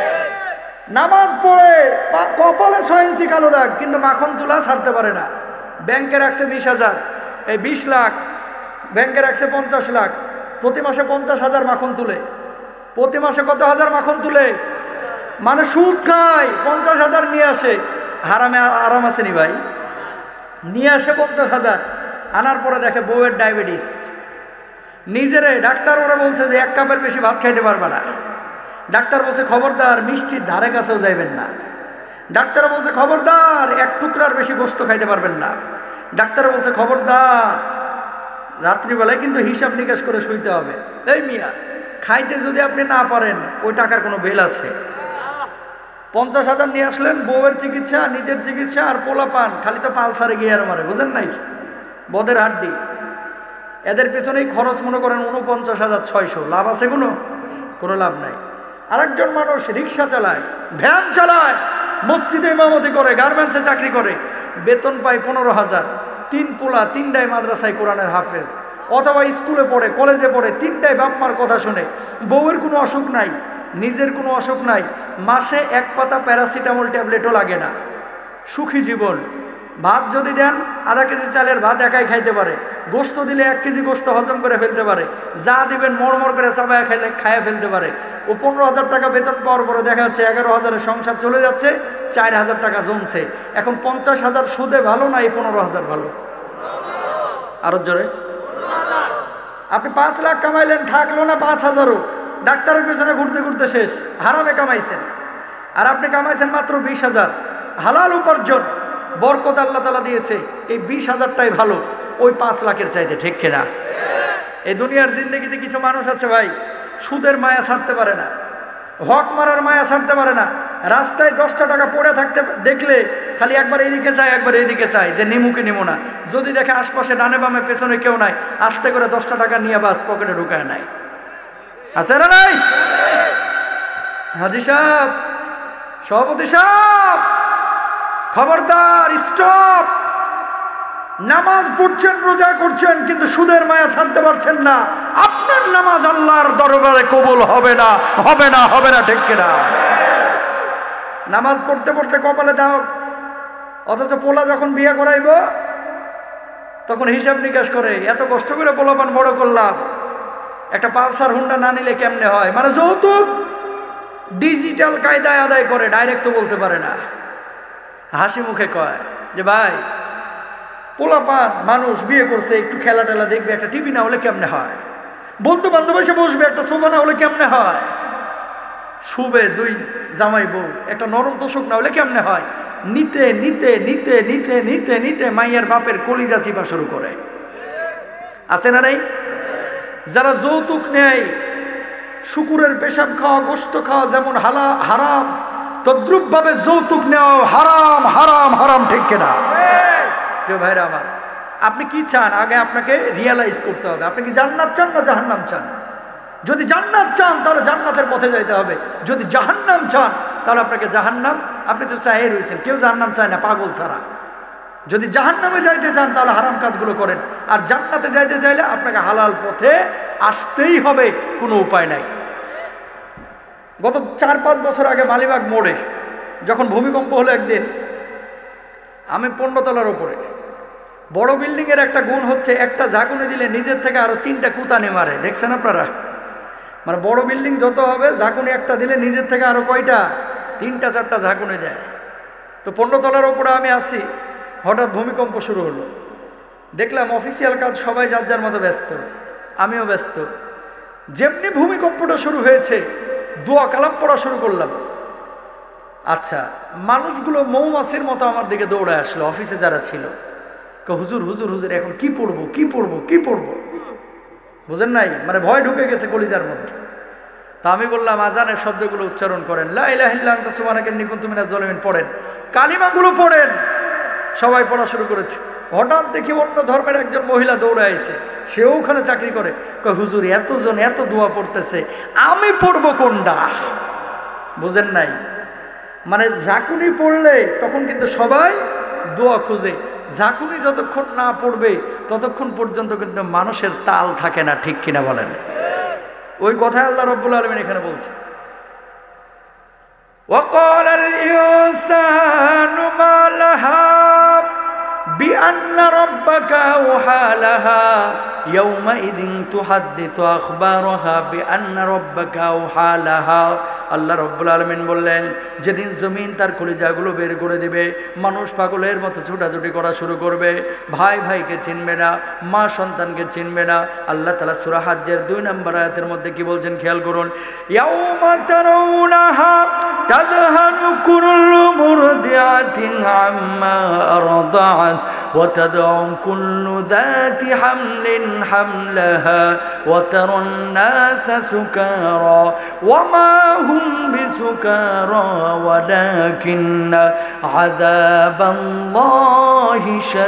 নামাজ পড়ে কপালে ছয় ইঞ্চি কালো দাগ কিন্তু মাখন তুলা ছাড়তে পারে না। ব্যাংকে রাখছে বিশ হাজার, এই বিশ লাখ ব্যাংকে রাখছে পঞ্চাশ লাখ, প্রতি মাসে পঞ্চাশ হাজার মাখন তুলে, প্রতি মাসে কত হাজার মাখন তুলে, মানে সুদ খায়, পঞ্চাশ হাজার নিয়ে আসে। হারামে আরাম আসেনি ভাই, নিয়ে আসে পঞ্চাশ হাজার, আনার পরে দেখে বউয়ের ডায়াবেটিস। নিজেরে ডাক্তার ওরা বলছে যে এক কাপের বেশি ভাত খাইতে পারবে না। ডাক্তার বলছে খবরদার মিষ্টির ধারে কাছেও যাইবেন না। ডাক্তার বলছে খবরদার এক টুকরার বেশি গোস্ত খাইতে পারবেন না। ডাক্তার বলছে খবরদার রাত্রিবেলায় কিন্তু হিসাব নিকাশ করে শুইতে হবে। এই মিয়া, খাইতে যদি আপনি না পারেন ওই টাকার কোনো বেল আছে? পঞ্চাশ হাজার নিয়ে আসলেন, বউয়ের চিকিৎসা, নিজের চিকিৎসা, আর পোলা পান খালি তো পালসারে গিয়ার মারে, বুঝেন নাই? বদের হাড্ডি। এদের পেছনেই খরচ মনে করেন উনপঞ্চাশ হাজার ছয়শো। লাভ আছে কোনো? কোনো লাভ নাই। আরেকজন মানুষ রিক্সা চালায়, ভ্যান চালায়, মসজিদে ইমামতি করে, গার্মেন্টসে চাকরি করে, বেতন পায় পনেরো হাজার। তিন পোলা, তিনটায় মাদ্রাসায় কোরআনের হাফেজ, অথবা স্কুলে পড়ে, কলেজে পড়ে, তিনটায় বাপ মার কথা শুনে, বউয়ের কোনো অসুখ নাই, নিজের কোনো অসুখ নাই, মাসে এক পাতা প্যারাসিটামল ট্যাবলেটও লাগে না, সুখী জীবন। ভাত যদি দেন আধা কেজি চালের ভাত একাই খাইতে পারে, গোস্ত দিলে এক কেজি গোস্ত হজম করে ফেলতে পারে, যা দিবেন মরমর করে চাপায় খাইলে খাইয়ে ফেলতে পারে। ও পনেরো হাজার টাকা বেতন পাওয়ার পরে দেখা যাচ্ছে এগারো হাজারের সংসার চলে যাচ্ছে, চার হাজার টাকা জমছে। এখন পঞ্চাশ হাজার সুদে ভালো না এই পনেরো হাজার ভালো? আরো জোরে। আপনি পাঁচ লাখ কামাইলেন, থাকলো না পাঁচ হাজারও, ডাক্তারের পেছনে ঘুরতে ঘুরতে শেষ, হারামে কামাইছেন। আর আপনি কামাইছেন মাত্র বিশ হাজার, হালাল উপার্জন, বরকত আল্লাহ তাআলা দিয়েছে, এই বিশ হাজারটাই ভালো ওই পাঁচ লাখের চাইতে, ঠিক কিনা? এই দুনিয়ার জিন্দগিতে কিছু মানুষ আছে ভাই, সুদের মায়া ছাড়তে পারে না, হক মারার মায়া ছাড়তে পারে না। রাস্তায় দশটা টাকা পড়ে থাকতে দেখলে খালি একবার এইদিকে চায়, একবার এইদিকে চায় যে নিমুকে নিমো না। যদি দেখে আশপাশে ডানে বামে পেছনে কেউ নাই, আস্তে করে দশটা টাকা নিয়ে বাস পকেটে ঢুকায় নাই। আছে না নাই? হাজি সাহেব, সভাপতি সাহেব, খবরদার, স্টপ। নামাজ পড়ছেন, রোজা করছেন, কিন্তু সুদের মায়া ছাড়তে পারছেন না, আপনার নামাজ আল্লাহর দরবারে কবুল হবে না, হবে না, হবে না, ঠিক কিনা? নামাজ পড়তে পড়তে কপালে দাও, অথচ পোলা যখন বিয়ে করাইব তখন হিসাব নিকাশ করে, এত কষ্ট করে পোলাপান বড় করলাম, একটা পালসার হুন্ডা না নিলে কেমনে হয়? মানে যৌতুক ডিজিটাল কায়দায় আদায় করে, ডাইরেক্ট তো বলতে পারে না, হাসি মুখে কয় যে ভাই পোলাপান মানুষ বিয়ে করছে, একটু খেলা টেলা দেখবে, একটা টিভি না হলে কেমনে হয়? বন্ধু বান্ধব এসে বসবে, একটা সোফা না হলে কেমনে হয়? শুবে দুই জামাই বউ, একটা নরম তোষক না হলে কেমনে হয়? নিতে নিতে নিতে নিতে নিতে নিতে মাইয়ার বাপের কলিজা চিপা শুরু করে। আছে না নাই? যারা যৌতুক নেয়, শুকুরের পেশাব খাওয়া, গোশত খাওয়া যেমন হালা হারাম, তদ্রুপ ভাবে যৌতুক নেওয়া হারাম, হারাম, হারাম, ঠিক কিনা? প্রিয় ভাইরা আমার, আপনি কি চান আগে আপনাকে রিয়ালাইজ করতে হবে। আপনি কি জান্নাত চান না জাহান্নাম চান? যদি জান্নাত চান তাহলে জান্নাতের পথে যাইতে হবে, যদি জাহান্নাম চান তাহলে আপনাকে জাহান্নাম, আপনি তো চাই রয়েছেন, কেউ জাহান্নাম চায় না পাগল ছাড়া। যদি জাহান্নামে যাইতে চান তাহলে হারাম কাজগুলো করেন, আর জান্নাতে যাইতে চাইলে আপনাকে হালাল পথে আসতেই হবে, কোনো উপায় নাই। গত চার পাঁচ বছর আগে মালিবাগ মোড়ে যখন ভূমিকম্প হলো একদিন, আমি পনেরো তলার উপরে, বড় বিল্ডিং এর একটা গুণ হচ্ছে একটা ঝাঁকুনি দিলে নিজের থেকে আরো তিনটা কুতানি মারে, দেখছেন আপনারা? মানে বড় বিল্ডিং যত হবে, ঝাঁকুনি একটা দিলে নিজের থেকে আরো কয়টা, তিনটা চারটা ঝাঁকুনি দেয়। তো পনেরো তলার উপরে আমি আছি, হঠাৎ ভূমিকম্প শুরু হলো। দেখলাম অফিসিয়াল কাজ সবাই যার যার মতো ব্যস্ত, আমিও ব্যস্ত। যেমনি ভূমিকম্পটা শুরু হয়েছে, দোয়া কালাম পড়া শুরু করলাম। আচ্ছা, মানুষগুলো মৌমাছির মতো আমার দিকে দৌড়ে আসলো, অফিসে যারা ছিল। হুজুর হুজুর হুজুর এখন কি পড়বো, কি পড়বো, কি পড়বো, বুঝেন নাই? মানে ভয় ঢুকে গেছে কলিজার মধ্যে। তা আমি বললাম আজানের শব্দগুলো উচ্চারণ করেন, লা ইলাহা ইল্লা আনতা সুবহানাকা ইন্নী কুনতু মিনাজ জালিমিন পড়েন, কালিমাগুলো পড়েন। সবাই পড়া শুরু করেছে। হঠাৎ দেখি অন্য ধর্মের একজন মহিলা দৌড়ে আইছে, সেও ওখানে চাকরি করে। কয় হুজুর এতজন এত দোয়া পড়তেছে, আমি পড়বো কোনটা? বুঝেন নাই? মানে ঝাঁকুনি পড়লে তখন কিন্তু সবাই দোয়া খুঁজে, ঝাঁকুনি যতক্ষণ না পড়বে ততক্ষণ পর্যন্ত কিন্তু মানুষের তাল থাকে না, ঠিক কিনা বলেন? ওই কথা আল্লাহ রাব্বুল আলামিন এখানে বলছে, وقال الإنسان ما لها بأن ربك أوحى لها يومئذ تحدث أخبارها بأن ربك أوحى لها। আল্লাহ রাব্বুল আলামিন বললেন, যেদিন জমিন তার কলিজাগুলো বের করে দিবে, মানুষ পাগলের মতো ছুটাছুটি করা শুরু করবে, ভাই ভাইকে চিনবে না, মা সন্তানকে চিনবে না। আল্লাহ তাআলা সূরা হাজ্জের দুই নম্বর আয়াতের মধ্যে কি বলছেন খেয়াল করুন, ইয়াউমা তারাউনাহা তাযহালু কুল্লু মুরদিআতিন আম্মা আরদাআত ওয়া তাদউ কুল্লু যাতি হামলিন حملها وترى الناس سكارى وما هم بسكارى ولكن عذاب الله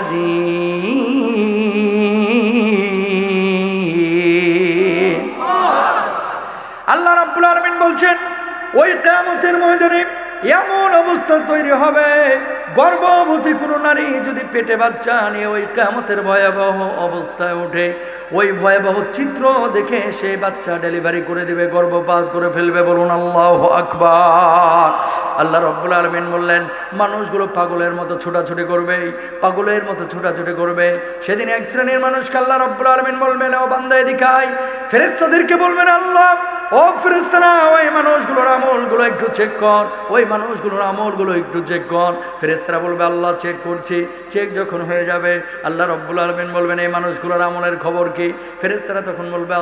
شديد আল্লাহ রাব্বুল আলামিন বলছেন ওই কিয়ামতের ময়দানে এমন অবস্থা তৈরি হবে, গর্ভবতী কোনো নারী যদি পেটে বাচ্চা নিয়ে ওই কিয়ামতের ভয়াবহ অবস্থায় ওঠে, ওই ভয়াবহ চিত্র দেখে সে বাচ্চা ডেলিভারি করে দিবে, গর্ভপাত করে ফেলবে। বলুন আল্লাহু আকবার। আল্লাহ রাব্বুল আলামিন বললেন মানুষগুলো পাগলের মতো ছোটাছুটি করবে, পাগলের মতো ছোটাছুটি করবে। সেদিন এক শ্রেণীর মানুষকে আল্লাহ রাব্বুল আলামিন বলবেন, ও বান্দা এদিকে আয়। ফেরেশতাদেরকে বলবেন, আল্লাহ ও ফেরেশতারা ওই মানুষগুলোর আমলগুলো একটু চেক কর, ওই মানুষগুলোর আমলগুলো একটু চেক কর। ফেরেশতারা বলবে, আল্লাহ চেক করছি। চেক যখন হয়ে যাবে আল্লাহ রাব্বুল আলামিন বলবেন, এই মানুষগুলোর আমলের খবর কি? ফেরেশতারা তখন বলবে,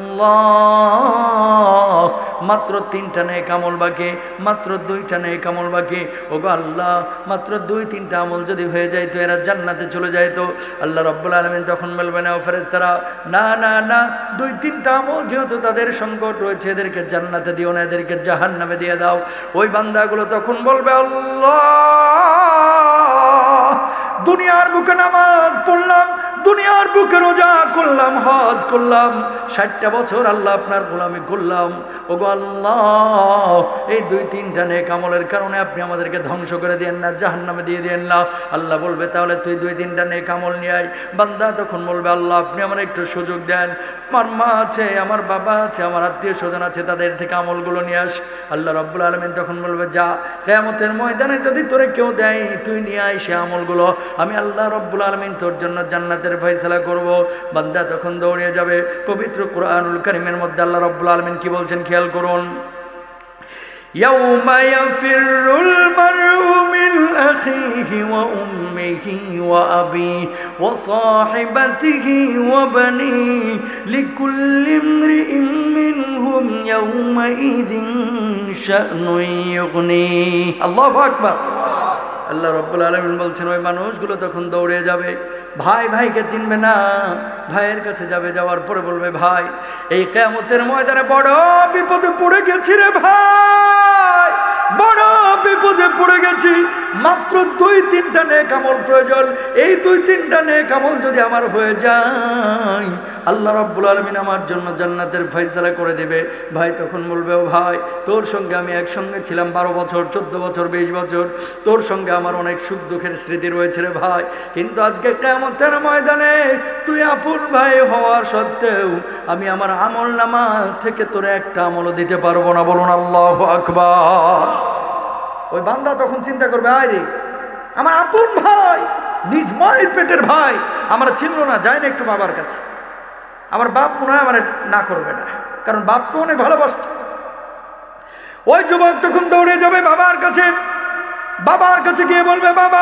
আল্লাহ মাত্র তিনটা নেক আমল বাকি, মাত্র দুইটা নেক আমল বাকি। ওগো আল্লাহ মাত্র দুই তিনটা আমল যদি হয়ে যায় তো এরা জান্নাতে চলে যায়। তো আল্লাহ রাব্বুল আলামিন তখন বলবেন, ও ফেরেশতারা না না না, দুই তিনটা আমল যেহেতু তাদের সংকট রয়েছে, এদেরকে জান্নাতে দিও না, এদেরকে জাহান্নামে দিয়ে দাও। ওই বান্দাগুলো তখন বলবে, আল্লাহ দুনিয়ার বুকে নামাজ পড়লাম, দুনিয়ার বুকে রোজা করলাম, হজ করলাম, ষাটটা বছর আল্লাহ আপনার গোলামি করলাম। ওগো আল্লাহ এই দুই তিনটা নেক আমলের কারণে আপনি আমাদেরকে ধ্বংস করে দিয়েন না, জাহান্নামে দিয়ে দিয়েন না। আল্লাহ বলবে, তাহলে তুই দুই তিনটা নেক আমল নিয়ে আয়। বান্দা তখন বলবে, আল্লাহ আপনি আমার একটু সুযোগ দেন, আমার মা আছে, আমার বাবা আছে, আমার আত্মীয় স্বজন আছে, তাদের থেকে আমলগুলো নিয়ে আস। আল্লাহ রাব্বুল আলামিন তখন বলবে, যা কিয়ামতের ময়দানে যদি তোরে কেউ দেয় তুই নিয়ে আয় সে আমলগুলো, আমি আল্লাহ রাব্বুল আলামিন তোর জন্য জান্নাতের ফয়সালা করব। বান্দা তখন দৌড়িয়ে যাবে। পবিত্র কুরআনুল কারীমের মধ্যে আল্লাহ রাব্বুল আলামিন কি বলছেন খেয়াল করুন, ইয়াউমা ইয়াফিরুল মারউ মিন আখিহি ওয়া উম্মিহি ওয়া আবিহি ওয়া সাহিবাতিহি ওয়া বানিহি লিকুল্লি ইমরিইন মিনহুম ইয়াউমা ইযিন শা'নুন ইউগনি। আল্লাহু আকবার। আল্লাহ রাব্বুল আলামিন বলছেন ওই মানুষগুলো তখন দৌড়ে যাবে, ভাই ভাইকে চিনবে না, ভাইয়ের কাছে যাবে, যাওয়ার পরে বলবে, ভাই এই কিয়ামতের ময়দানে বড় বিপদে পড়ে গেছি রে ভাই, বড় বিপদে পড়ে গেছি, মাত্র দুই তিনটা নেক আমল প্রয়োজন, এই দুই তিনটা নেক আমল যদি আমার হয়ে যায় আল্লাহ রাব্বুল আলামিন আমার জন্য জান্নাতের ফয়সালা করে দেবে। ভাই তখন বলবে, ও ভাই তোর সঙ্গে আমি একসঙ্গে ছিলাম বারো বছর, চোদ্দ বছর, বিশ বছর, তোর সঙ্গে আমার অনেক সুখ দুঃখের স্মৃতি রয়েছে রে ভাই, কিন্তু আজকে কিয়ামতের ময়দানে তুই আপন ভাই হওয়ার সত্ত্বেও আমি আমার আমল নামা থেকে তোরে একটা আমলও দিতে পারবো না। বলুন আল্লাহু আকবার। ওই বান্দা তখন চিন্তা করবে, আরে আমার আপন ভাই, নিজ মায়ের পেটের ভাই আমার চিনল না, যায় না একটু বাবার কাছে, আমার বাপ মনে হয় আমার না করবে না, কারণ বাপ তো অনেক ভালোবাসত। ওই যুবক তখন দৌড়ে যাবে বাবার কাছে, বাবার কাছে গিয়ে বলবে, বাবা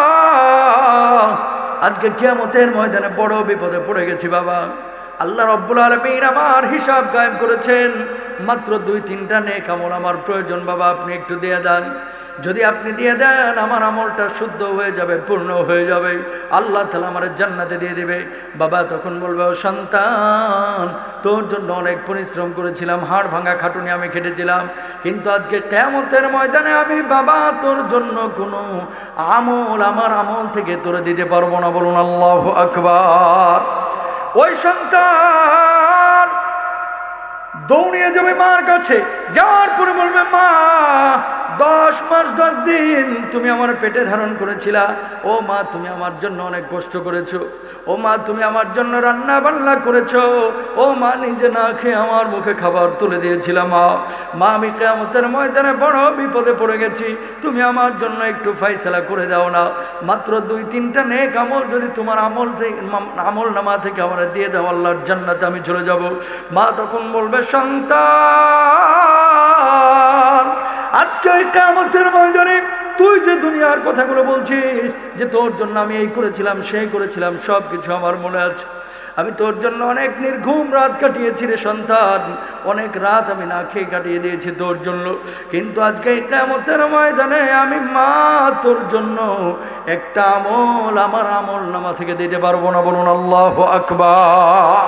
আজকে কিয়ামতের ময়দানে বড় বিপদে পড়ে গেছি বাবা, আল্লাহ রাব্বুল আলামিন আমার হিসাব কায়েম করেছেন, মাত্র দুই তিনটা নেক আমল আমার প্রয়োজন বাবা, আপনি একটু দিয়ে দেন। যদি আপনি দিয়ে দেন আমার আমলটা শুদ্ধ হয়ে যাবে, পূর্ণ হয়ে যাবে, আল্লাহ তাআলা আমার জান্নাতে দিয়ে দিবে। বাবা তখন বলবে, ও সন্তান তোর জন্য অনেক পরিশ্রম করেছিলাম, হাড় ভাঙা খাটুনি আমি খেটেছিলাম, কিন্তু আজকে কিয়ামতের ময়দানে আমি বাবা তোর জন্য কোনো আমল আমার আমল থেকে তোরে দিতে পারবো না। বলুন আল্লাহু আকবার। ওই সন্তান দৌড়িয়ে যাবে মার কাছে, যাওয়ার পরে বলবে, মা দশ মাস দশ দিন তুমি আমার পেটে ধারণ করেছিলা, ও মা তুমি আমার জন্য অনেক কষ্ট করেছো, ও মা তুমি আমার জন্য রান্না বান্না করেছো, ও মা নিজে না খেয়ে আমার মুখে খাবার তুলে দিয়েছিলাম, মা মা আমি কিয়ামতের ময়দানে বড় বিপদে পড়ে গেছি, তুমি আমার জন্য একটু ফয়সালা করে দাও না, মাত্র দুই তিনটা নেক আমল যদি তোমার আমল থেকে আমল নামা থেকে আমার দিয়ে দাও, আল্লাহর জান্নাতে আমি চলে যাব। মা তখন বলবে, সন্তান আজকে কিয়ামতের ময়দানে তুই যে দুনিয়ার কথাগুলো বলছিস যে তোর জন্য আমি এই করেছিলাম সেই করেছিলাম, সব কিছু আমার মনে আছে। আমি তোর জন্য অনেক নির্ঘুম রাত কাটিয়েছি রে সন্তান, অনেক রাত আমি না খেয়ে কাটিয়ে দিয়েছি তোর জন্য। কিন্তু আজকে কিয়ামতের ময়দানে আমি মা তোর জন্য একটা আমল আমার আমল নামা থেকে দিতে পারবো না। বলুন আল্লাহু আকবার।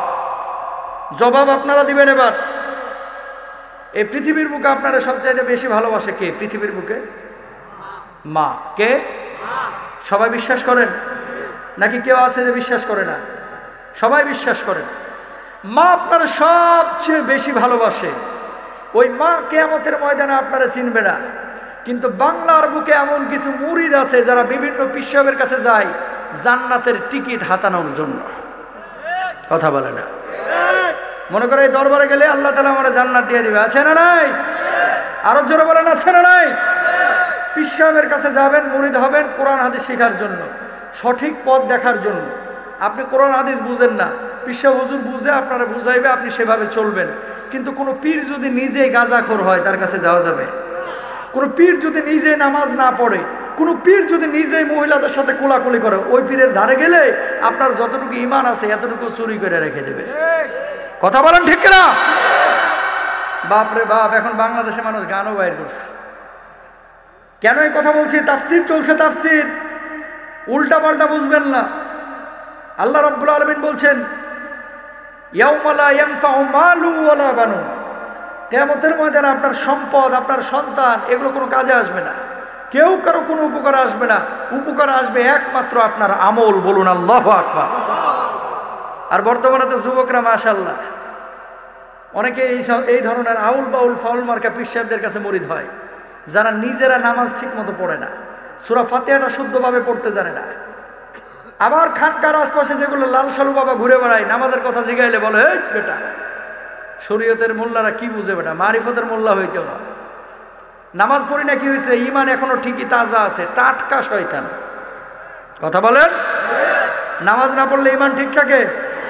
জবাব আপনারা দিবেন এবার। এই পৃথিবীর বুকে আপনারা সবচাইতে বেশি ভালোবাসে কে? পৃথিবীর বুকে মা। কে? সবাই বিশ্বাস করেন নাকি কেউ আছে যে বিশ্বাস করে না? সবাই বিশ্বাস করেন মা আপনারা সবচেয়ে বেশি ভালোবাসে। ওই মা কিয়ামতের ময়দানে আপনারা চিনবে না, কিন্তু বাংলার বুকে এমন কিছু মুরিদ আছে যারা বিভিন্ন পীর সাহেবের কাছে যায় জান্নাতের টিকিট হাতানোর জন্য। কথা বলে না? মনে করে এই দরবারে গেলে আল্লাহ তাআলা আমার জান্নাত দিয়ে দিবে, আছে না নাই? আরো জোরে বলেন, আছে না নাই? পীর সাহেবের কাছে যাবেন, মুরিদ হবেন কোরআন হাদিস শেখার জন্য, সঠিক পথ দেখার জন্য। আপনি কোরআন হাদিস বুঝেন না, পীর সাহেব হুজুর বুঝে আপনারা বুঝাইবে, আপনি সেভাবে চলবেন। কিন্তু কোনো পীর যদি নিজেই গাঁজাখোর হয় তার কাছে যাওয়া যাবে? কোনো পীর যদি নিজেই নামাজ না পড়ে, কোনো পীর যদি নিজেই মহিলাদের সাথে কোলাকুলি করে, ওই পীরের ধারে গেলে আপনার যতটুকু ঈমান আছে এতটুকু চুরি করে রেখে দেবে। কথা বলেন ঠিক না? বাপরে বাপ, এখন বাংলাদেশে মানুষ গানও বাইর করছে। কেন এই কথা বলছি? তাফসীর চলছে, তাফসীর উল্টা পাল্টা বুঝবেন না। আল্লাহ রাব্বুল আলামিন বলছেন ইয়াউমা লা ইয়ানফাউ মালু ওয়ালা বানুন, কিয়ামতের ময়দানে আপনার সম্পদ, আপনার সন্তান এগুলো কোনো কাজে আসবে না, কেউ কারো কোনো উপকার আসবে না। উপকার আসবে একমাত্র আপনার আমল। বলুন আল্লাহু আকবার। আর বর্তমানে তো যুবকরা মাশাআল্লাহ অনেকে এই এই ধরনের আউল বাউল ফাউল মার্কা পীর সাহেবদের কাছে মুরিদ হয়, যারা নিজেরা নামাজ ঠিক মতো পড়ে না, সূরা ফাতিহাটা শুদ্ধভাবে পড়তে জানে না। আবার খানকার আশপাশে যেগুলো লাল সালু বাবা ঘুরে বেড়ায়, নামাজের কথা জিগাইলে বলে এই বেটা শরীয়তের মোল্লারা কি বুঝে বেটা, মারিফতের মোল্লা হইতেও না। নামাজ পড়ি না কি হয়েছে? ঈমান এখনো ঠিকই তাজা আছে, টাটকা শয়তান। কথা বলেন? নামাজ না পড়লে ঈমান ঠিক থাকে?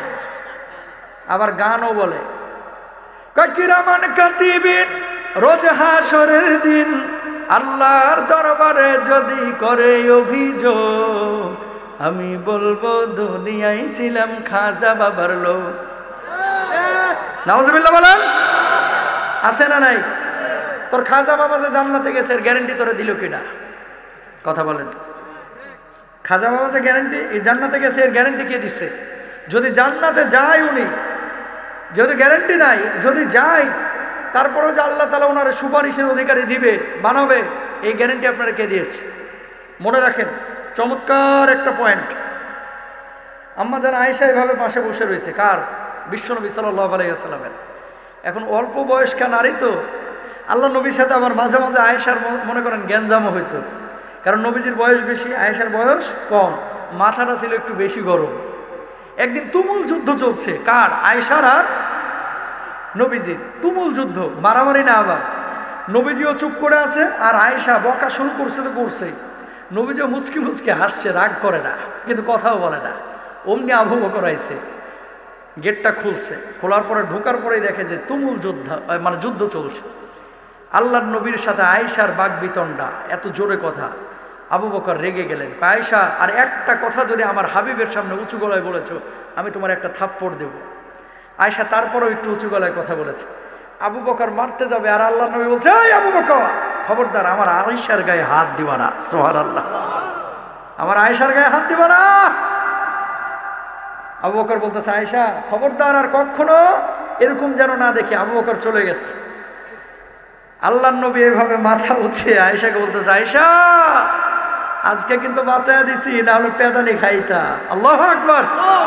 আবার গানও বলে কিরামান কাতিবিন, রোজ হাসরের দিন আল্লাহর দরবারে যদি করে অভিযোগ, আমি বলবো দুনিয়ায় ছিলাম খাজা বাবার লোক। নাউজুবিল্লাহ বলেন। আছে না নাই? তোর খাজা বাবা যে জান্নাতে গেছে এর গ্যারান্টি তোরে দিল কিনা? কথা বলেন। খাজা বাবা যে গ্যারান্টি এই জান্নাতে গেছে এর গ্যারান্টি কে দিচ্ছে? যদি জান্নাতে যায় উনি, যেহেতু গ্যারান্টি নাই, যদি যায় তারপরেও যে আল্লাহ তাআলা ওনার সুপারিশের অধিকারী দিবে, বানাবে, এই গ্যারান্টি আপনারা কে দিয়েছে? মনে রাখেন, চমৎকার একটা পয়েন্ট। আম্মা জান আয়েশা এভাবে পাশে বসে রয়েছে কার? বিশ্বনবী সাল্লাল্লাহু আলাইহি ওয়াসাল্লামের। এখন অল্প বয়স্কা নারী তো, আল্লাহ নবীর সাথে আমার মাঝে মাঝে আয়েশার মনে করেন গ্যাঞ্জামও হইতো, কারণ নবীজির বয়স বেশি, আয়েশার বয়স কম, মাথাটা ছিল একটু বেশি গরম। একদিন তুমুল যুদ্ধ চলছে, কার? আয়েশার আর নবীজির তুমুল যুদ্ধ, মারামারি না। আবার নবীজিও চুপ করে আছে আর আয়েশা বকা শুরু করছে তো করছে। নবীজিও মুচকি মুচকি হাসছে, রাগ করে না, কিন্তু কথাও বলে না। অমনি আবু বকর আইছে, গেটটা খুলছে, খোলার পরে ঢোকার পরেই দেখে যে তুমুল যুদ্ধ, মানে যুদ্ধ চলছে। আল্লাহর নবীর সাথে আয়েশার বাগবিতণ্ডা, এত জোরে কথা। আবু বকর রেগে গেলেন, আয়েশা আর একটা কথা যদি আমার হাবিবের সামনে উঁচু গলায় বলেছো, আমি তোমার একটা থাপ্পড় দেব। আয়েশা তারপরেও একটু উঁচু গলায় কথা বলেছে। আবু বকর মারতে যাবে আর আল্লাহর নবী বলছে, এই আবু বকর খবরদার আমার আয়েশার গায়ে হাত দিবা না। সুবহানাল্লাহ, আমার আয়েশার গায়ে হাত দিবা না। আবু বকর বলতেছে, আয়েশা খবরদার আর কখনো এরকম যেন না দেখি। আবু বকর চলে গেছে। আল্লাহর নবী এভাবে মাথা উঠিয়ে আয়েশাকে বলতেছে, আয়েশা আজকে কিন্তু বাঁচায় দিছি, না হলে পেদানি খাইতা। আল্লাহু আকবার।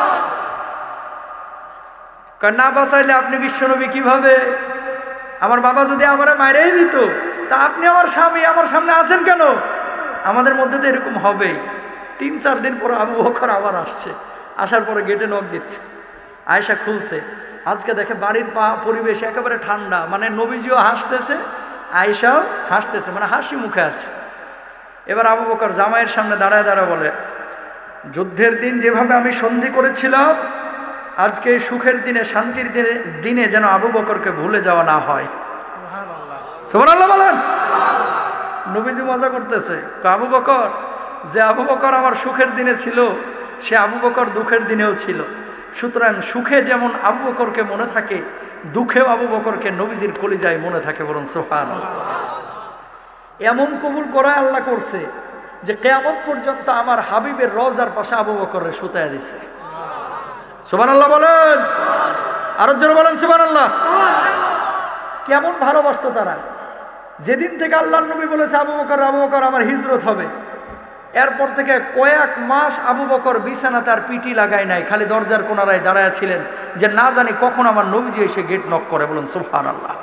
না বাঁচাইলে আপনি বিশ্বনবী কিভাবে? আমার বাবা যদি আমারে মাইরেই দিত, তা আপনি আমার স্বামী আমার সামনে আছেন কেন? আমাদের মধ্যে তো এরকম হবেই। তিন চার দিন পর আবু বকর আবার আসছে, আসার পরে গেটে নক দিচ্ছে। আয়েশা খুলছে, আজকে দেখে বাড়ির পা পরিবেশ একেবারে ঠান্ডা, মানে নবীজিও হাসতেছে, আয়েশাও হাসতেছে, মানে হাসি মুখে আছে। এবার আবু বকর জামাইয়ের সামনে দাঁড়ায় দাঁড়ায় বলে, যুদ্ধের দিন যেভাবে আমি সন্ধি করেছিলাম, আজকে সুখের দিনে, শান্তির দিনে দিনে যেন আবু বকরকে ভুলে যাওয়া না হয়। সুবহানাল্লাহ বলেন। নবীজি মজা করতেছে, আবু বকর, যে আবু বকর আমার সুখের দিনে ছিল সে আবু বকর দুঃখের দিনেও ছিল, সুতরাং সুখে যেমন আবু বকরকে মনে থাকে দুঃখেও আবু বকরকে নবীজির কলিজায় মনে থাকে। বলুন সুবহানাল্লাহ। এমন কবুল করা আল্লাহ করছে যে কিয়ামত পর্যন্ত আমার হাবিবের রওজার পাশে আবু বকরের সুতায় দিছে। সুবহানাল্লাহ বলেন, আরো জোরে বলেন সুবহানাল্লাহ। কেমন ভালোবাসতো তারা। যেদিন থেকে আল্লাহর নবী বলেছে আবু বকর আবু বকর আমার হিজরত হবে, এরপর থেকে কয়েক মাস আবু বকর বিছানা তার পিটি লাগায় নাই, খালি দরজার কোনারায় দাঁড়ায় ছিলেন যে না জানি কখন আমার নবীজি এসে গেট নক করে। বলুন সুবহানাল্লাহ।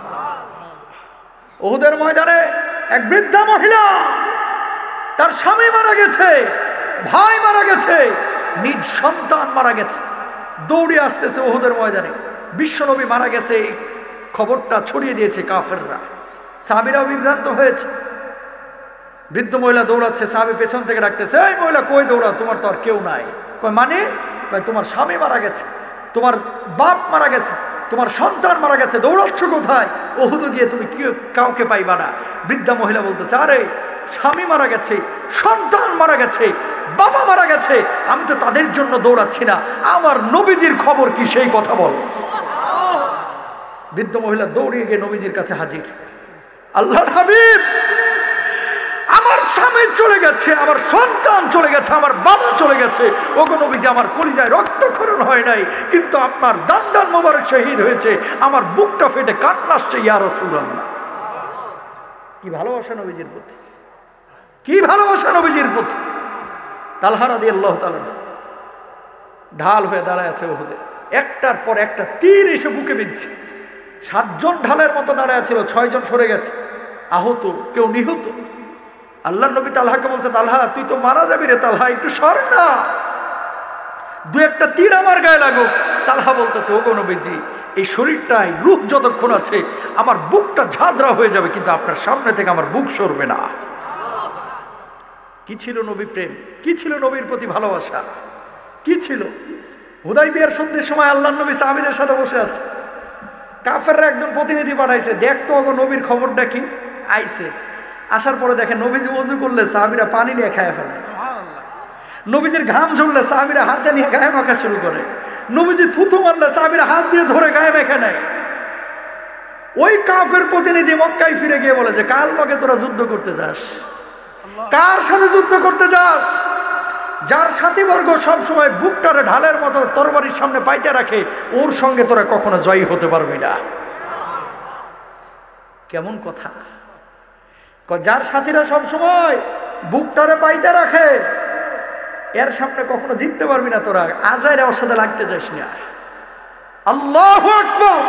উহুদের ময়দানে এক বৃদ্ধা মহিলা, তার স্বামী মারা গেছে, ভাই মারা গেছে, নিজ সন্তান মারা গেছে, দৌড়ে আসতেছে উহুদের ময়দানে। বিশ্বনবী মারা গেছে খবরটা ছড়িয়ে দিয়েছে কাফেররা, সাহাবীরাও বিভ্রান্ত হয়েছে। বৃদ্ধ মহিলা দৌড়াচ্ছে, সাহাবী পেছন থেকে ডাকতেছে, এই মহিলা কই দৌড়া, তোমার তো আর কেউ নাই। কয় মানে? কয় তোমার স্বামী মারা গেছে, তোমার বাপ মারা গেছে, তোমার সন্তান মারা গেছে, দৌড়াচ্ছ কোথায়? উহুদে গিয়ে তুমি কি কাউকে পাইবা না। বৃদ্ধা মহিলা বলতেছে, আরে স্বামী মারা গেছে, সন্তান মারা গেছে, বাবা মারা গেছে, আমি তো তাদের জন্য দৌড়াচ্ছি না, আমার নবীজির খবর কি সেই কথা বল। বৃদ্ধ মহিলা দৌড়িয়ে গিয়ে নবীজির কাছে হাজির। আল্লাহর হাবিব, আমার স্বামী চলে গেছে, আমার সন্তান চলে গেছে, আমার বাবা চলে গেছে, ওগো নবীজি আমার কলিজায় রক্তক্ষরণ হয় নাই, কিন্তু আপনার দান দান মোবারক শহীদ হয়েছে, আমার বুকটা ফেটে কান্না আসছে ইয়া রাসূলুল্লাহ। কি ভালোবাসা নবীজির প্রতি, কি ভালোবাসা নবীজির প্রতি। তালহা রাদিয়াল্লাহু তাআলা ঢাল হয়ে দাঁড়ায় আছে উহুদে, একটার পর একটা তীর এসে বুকে বিঁধছে। সাতজন ঢালের মতো দাঁড়ায় ছিল, ছয়জন সরে গেছে, আহত, কেউ নিহত। আল্লাহর নবী তালহাকে বলছে, তালহা তুই তো মারা যাবি রে, তালহা একটু সর না, দু একটা তীর আমার গায়ে লাগুক। তালহা বলতেছে, ওগো নবীজি এই শরীরটাই রূহ যতক্ষণ আছে আমার বুকটা ঝাঁঝরা হয়ে যাবে, কিন্তু আপনার সামনে থেকে আমার বুক সরবে না। কি ছিল নবী প্রেম, কি ছিল নবীর প্রতি ভালোবাসা, কি ছিল। হুদাইবিয়ার সন্ধির সময় আল্লাহর নবী সাহাবীদের সাথে বসে আছে, কাফেররা একজন প্রতিনিধি পাঠাইছে, দেখতো ওগো নবীর খবরটা কি। আইছে, আসার পরে দেখে নবীজি ওযু করলে সাহাবীরা পানি নিয়ে খায় ফেলে, নবীজির ঘাম ঝরলে সাহাবীরা হাতে নিয়ে গায়ে মাখা শুরু করে, নবীজি থুথু মারলে সাহাবীরা হাত দিয়ে ধরে গায়ে মেখে নেয়। ওই কাফের প্রতিনিধি মক্কায় ফিরে গিয়ে বলে যে কাল লগে তোরা যুদ্ধ করতে যাস, কার সাথে যুদ্ধ করতে যাস? যার সাথীবর্গ সবসময় বুকটারে ঢালের মতো তরবারির সামনে পাইতে রাখে, ওর সঙ্গে তোরা কখনো জয়ী হতে পারবি না। কেমন কথা। যার সাথীরা সবসময় বুকটারে পাইতে রাখে, এর সামনে কখনো জিততে পারবি না তোরা, আজাইরা ওর সাথে লাগতে যাস না। আল্লাহু আকবার।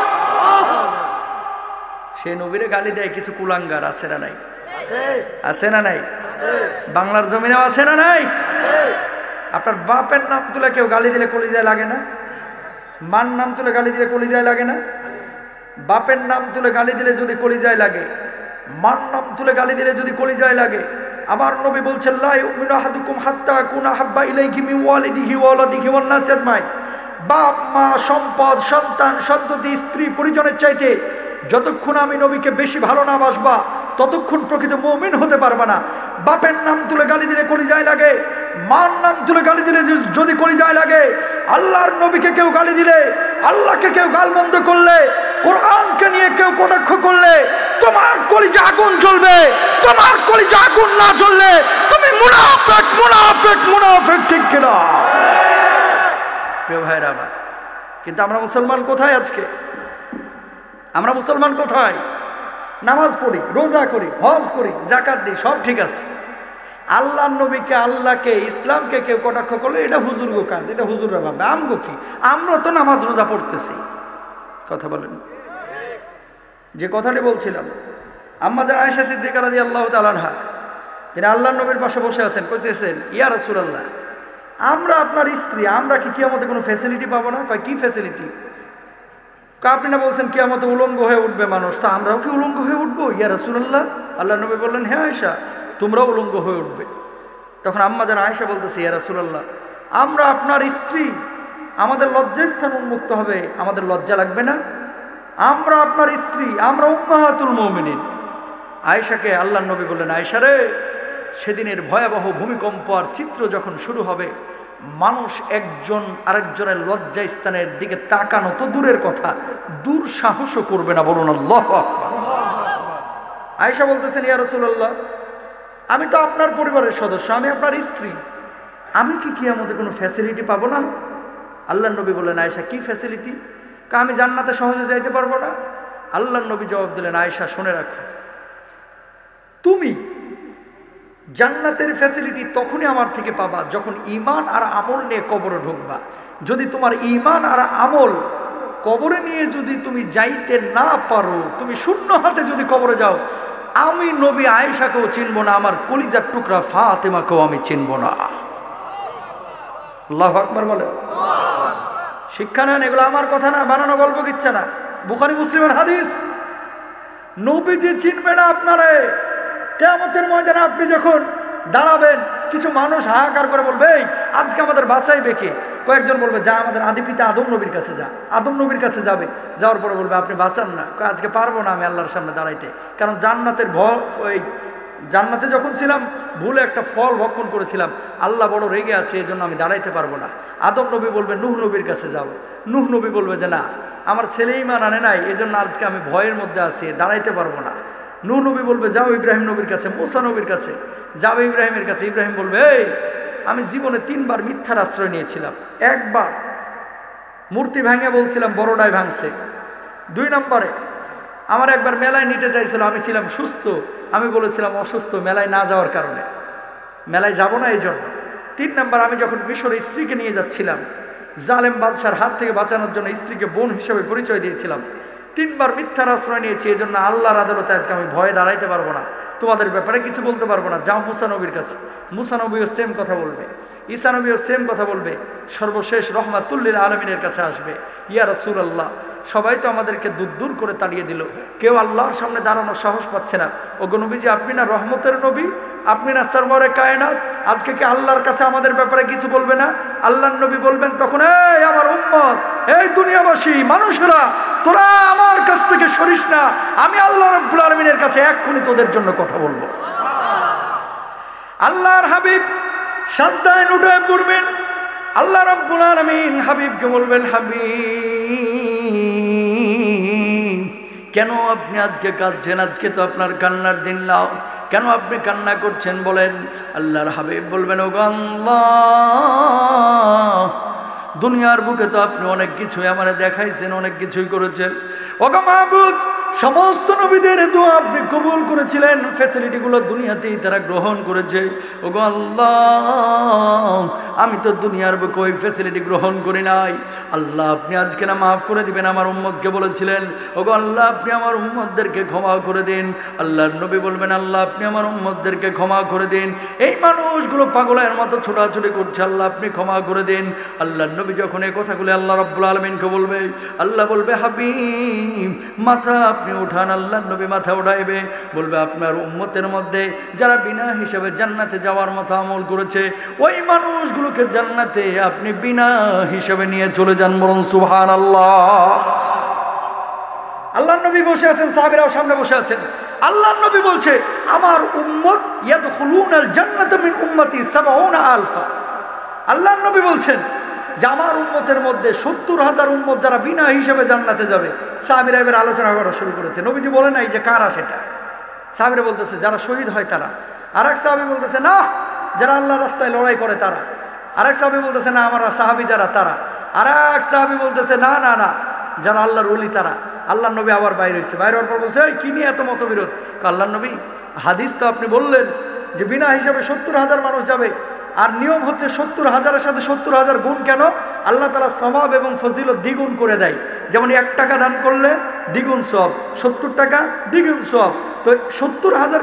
সে নবীরে গালি দেয় কিছু কুলাঙ্গার, আছে না নাই? আছে না নাই? বাংলার জমিনেও আছে না নাই? আপনার বাপের নাম তুলে কেউ গালি দিলে কলিজায় লাগে না? মার নাম তুলে গালি দিলে কলিজায় লাগে না? বাপের নাম তুলে গালি দিলে যদি কলিজায় লাগে, মার নাম তুলে গালি দিলে যদি কলিজায় লাগে, আমার নবী বলছেন লা ইউমিনু আহাদুকুম হাত্তা কুনা হাব্বা ইলাইহি মিন ওয়ালিদিহি ওয়া ওয়ালাদিহি ওয়ান নাসি আজমাইন। বাপ মা সম্পদ সন্তান সন্ততি স্ত্রী পরিজনের চাইতে যতক্ষণ আমি নবীকে বেশি ভালো না বাসবা ততক্ষণ প্রকৃত মুমিন হতে পারবা না। বাপের নাম তুলে গালি দিলে কলিজায় লাগে, মার নাম তুলে গালি দিলে যদি কলিজায় লাগে, আল্লাহর নবীকে কেউ গালি দিলে, আল্লাহকে কেউ গালমন্দ করলে, কোরআনকে নিয়ে কেউ কটাক্ষ করলে তোমার কলিজা আগুন জ্বলবে। তোমার কলিজা আগুন না জ্বললে তুমি মুনাফিক মুনাফিক মুনাফিক, ঠিক কিনা? প্রিয় ভাইরা আমার, কিন্তু আমরা মুসলমান কোথায় আজকে? আমরা মুসলমান কোথায়? নামাজ পড়ি, রোজা করি, হজ করি, যাকাত দিই, সব ঠিক আছে। আল্লাহর নবীকে, আল্লাহকে, ইসলামকে কেউ কটাক্ষ করলে এটা হুজুর গো কাজ, এটা হুজুররা ভাববে। আমগো কি? আমরা তো নামাজ রোজা পড়তেছি। কথা বলেন। যে কথাটি বলছিলাম, আম্মা জান আয়েশা সিদ্দিকা রাদিয়াল্লাহু তাআলা আনহা, তিনি আল্লাহর নবীর পাশে বসে আছেন, কইতেছেন ইয়া রাসূলুল্লাহ, আমরা আপনার স্ত্রী, আমরা কি কিয়ামতে কোনো ফ্যাসিলিটি পাবো না? কয় কি ফ্যাসিলিটি? আপনি না বলছেন কিয়ামতে উলঙ্গ হয়ে উঠবে মানুষ, তা আমরাও কি উলঙ্গ হয়ে উঠবো ইয়া রাসূলুল্লাহ? আল্লাহ নবী বললেন হ্যাঁ আয়েশা, তোমরাও উলঙ্গ হয়ে উঠবে। তখন আম্মা জান আয়েশা বলতেছে ইয়া রাসূলুল্লাহ, আমরা আপনার স্ত্রী, আমাদের লজ্জাস্থান উন্মুক্ত হবে, আমাদের লজ্জা লাগবে না? আমরা আপনার স্ত্রী, আমরা উম্মাহাতুল মুমিনিন, আয়েশাকে আল্লাহর নবী বললেন, আয়েশা রে, সেদিনের ভয়াবহ ভূমিকম্প আর চিত্র যখন শুরু হবে, মানুষ একজন আরেকজনের লজ্জা স্থানের দিকে তাকানো তো দূরের কথা, দূর সাহসও করবে না। বলুন আল্লাহু আকবার। আয়েশা বলতেছেন, ইয়া রাসূলুল্লাহ, আমি তো আপনার পরিবারের সদস্য, আমি আপনার স্ত্রী, আমি কি কিয়ামতে কোনো ফ্যাসিলিটি পাবো না? আল্লাহর নবী বললেন, আয়েশা কি ফ্যাসিলিটি? আমি জান্নাতে সহজে যাইতে পারবো না? আল্লাহর নবী জবাব দিলেন, আয়েশা শুনে রাখো, তুমি জান্নাতের ফ্যাসিলিটি তখনই আমার থেকে পাবা যখন ঈমান আর আমল নিয়ে কবরে ঢুকবা। যদি তোমার ঈমান আর আমল কবরে নিয়ে যদি তুমি যাইতে না পারো, তুমি শূন্য হাতে যদি কবরে যাও, আমি নবী আয়েশাকেও চিনব না, আমার কলিজার টুকরা ফাতেমাকেও আমি চিনব না। আল্লাহু আকবার বলে। শিক্ষা নেন, এগুলো আমার কথা না, বানানো গল্প কিচ্ছা না, বুখারী মুসলিমের হাদিস। নবীজি চিনবে না আপনারে। কিয়ামতের ময়দানে আপনি যখন দাঁড়াবেন, কিছু মানুষ হাহাকার করে বলবে, এই আজকে আমাদের বাঁচাইবে কে? কয়েকজন বলবে, যা আমাদের আদি পিতা আদম নবীর কাছে যা। আদম নবীর কাছে যাবে, যাওয়ার পরে বলবে, আপনি বাঁচান না। আজকে পারবো না আমি আল্লাহর সামনে দাঁড়াইতে, কারণ জান্নাতের ভয়, ওই জান্নাতে যখন ছিলাম ভুলে একটা ফল ভক্ষণ করেছিলাম, আল্লাহ বড় রেগে আছে, এই জন্য আমি দাঁড়াইতে পারবো না। আদম নবী বলবে, নূহ নবীর কাছে যাও। নূহ নবী বলবে যে না, আমার ছেলে ঈমান আনে নাই, এই জন্য আজকে আমি ভয়ের মধ্যে আছি, দাঁড়াইতে পারবো না। নূহ নবী বলবে, যাও ইব্রাহিম নবীর কাছে। মুসা নবীর কাছে যাবে, ইব্রাহিমের কাছে। ইব্রাহিম বলবে, এই আমি জীবনে তিনবার মিথ্যার আশ্রয় নিয়েছিলাম। একবার মূর্তি ভাঙে বলছিলাম বড়টাই ভাঙছে। দুই নম্বরে আমার একবার মেলায় নিতে চাইছিল, আমি ছিলাম সুস্থ, আমি বলেছিলাম অসুস্থ মেলায় না যাওয়ার কারণে, মেলায় যাব না এই জন্য। তিন নম্বর, আমি যখন মিশরে স্ত্রীকে নিয়ে যাচ্ছিলাম, জালেম বাদশার হাত থেকে বাঁচানোর জন্য স্ত্রীকে বোন হিসেবে পরিচয় দিয়েছিলাম। তিনবার মিথ্যার আশ্রয় নিয়েছি, এই জন্য আল্লাহর আদালতে আজকে আমি ভয়ে দাঁড়াইতে পারবো না, তোমাদের ব্যাপারে কিছু বলতে পারবো না। যাও মুসা নবীর কাছে। মুসা নবীও সেম কথা বলবে, ঈসা নবীও সেম কথা বলবে। সর্বশেষ রহমাতুল্লিল আলমিনের কাছে আসবে, ইয়া রাসূলুল্লাহ, সবাই তো আমাদেরকে দূর দূর করে তাড়িয়ে দিল, কেউ আল্লাহর সামনে দাঁড়ানোর সাহস পাচ্ছে না। ওগো নবীজি, আপনি না রহমতের নবী, আপনি না সরওয়ারে কায়নাত, আজকে কি আল্লাহর কাছে আমাদের ব্যাপারে কিছু বলবে না? আল্লাহর নবী বলবেন তখন, এই আমার উম্মত, এই দুনিয়াবাসী মানুষেরা, তোরা আমার কাছ থেকে সরিস না, আমি আল্লাহ রাব্বুল আলামিনের কাছে এক্ষুনি তোদের জন্য কথা বলবো। আল্লাহর হাবিব সাজদায় লুটায় পড়বেন, আল্লাহ রাব্বুল আলামিন হাবিবকে বলবেন, হাবিব কেন আপনি আজকে কাঁদছেন? আজকে তো আপনার কান্নার দিন নাও, কেন আপনি কান্না করছেন বলেন? আল্লাহর হাবিব বলবেন, ওগো আল্লাহ, দুনিয়ার বুকে তো আপনি অনেক কিছুই আমারে দেখাইছেন, অনেক কিছুই করেছেন। ওগো মাহবুব, সমস্ত নবীদের দোয়া আপনি কবুল করেছিলেন, ফ্যাসিলিটিগুলো দুনিয়াতেই তারা গ্রহণ করেছে। ওগো আল্লাহ, আমি তো দুনিয়ার বুকে ওই ফ্যাসিলিটি গ্রহণ করি নাই। আল্লাহ, আপনি আজকে না মাফ করে দিবেন, আমার উম্মতকে বলেছিলেন। ওগো আল্লাহ, আপনি আমার উম্মতদেরকে ক্ষমা করে দিন। আল্লাহর নবী বলবেন, আল্লাহ আপনি আমার উম্মতদেরকে ক্ষমা করে দিন। এই মানুষগুলো পাগলের মতো ছোটাছুটি করছে, আল্লাহ আপনি ক্ষমা করে দিন। আল্লাহর নবী যখন এই কথাগুলো আল্লাহ রাব্বুল আলামিনকে বলবে, আল্লাহ বলবে, হাবিব মাথা আপনি উঠান। আল্লাহর নবী মাথা উঠাইবে, বলবে, আপনার উম্মতের মধ্যে যারা বিনা হিসাবে জান্নাতে যাওয়ার মতো আমল করেছে, ওই মানুষগুলোকে জান্নাতে আপনি বিনা হিসাবে নিয়ে চলে যান। বলুন সুবহানাল্লাহ। আল্লাহর নবী বসে আছেন, সাহাবীরাও সামনে বসে আছেন। আল্লাহর নবী বলছে, আমার উম্মত ইয়াদখুলুনাল জান্নাতা মিন উম্মতি সাবউনা আলফা। আল্লাহর নবী বলছেন যে আমার উম্মতের মধ্যে সত্তর হাজার উম্মত যারা বিনা হিসেবে জান্নাতে যাবে। সাহাবীরা এবার আলোচনা করা শুরু করেছে। নবীজি বলে নাই যে কারা সেটা। সাহাবীরা বলতেছে যারা শহীদ হয় তারা। আরেক সাহাবী বলতেছে না, যারা আল্লাহর রাস্তায় লড়াই করে তারা। আরেক সাহাবী বলতেছে না, আমার সাহাবী যারা তারা। আরেক সাহাবী বলতেছে না না না, যারা আল্লাহর ওলি তারা। আল্লাহর নবী আবার বাইরে হয়েছে, বাইরে হওয়ার পর বলছে, এই কি নিয়ে এত মতবিরোধ? আল্লাহর নবী, হাদিস তো আপনি বললেন যে বিনা হিসাবে সত্তর হাজার মানুষ যাবে, আর নিয়ম হচ্ছে সত্তর হাজারের সাথে সত্তর হাজার গুণ। কেন? আল্লাহ তাআলা সওয়াব এবং ফজিলত দ্বিগুণ করে দেয়। যেমন এক টাকা দান করলে দ্বিগুণ সওয়াব, সত্তর টাকা দ্বিগুণ সওয়াব। তো সত্তর হাজার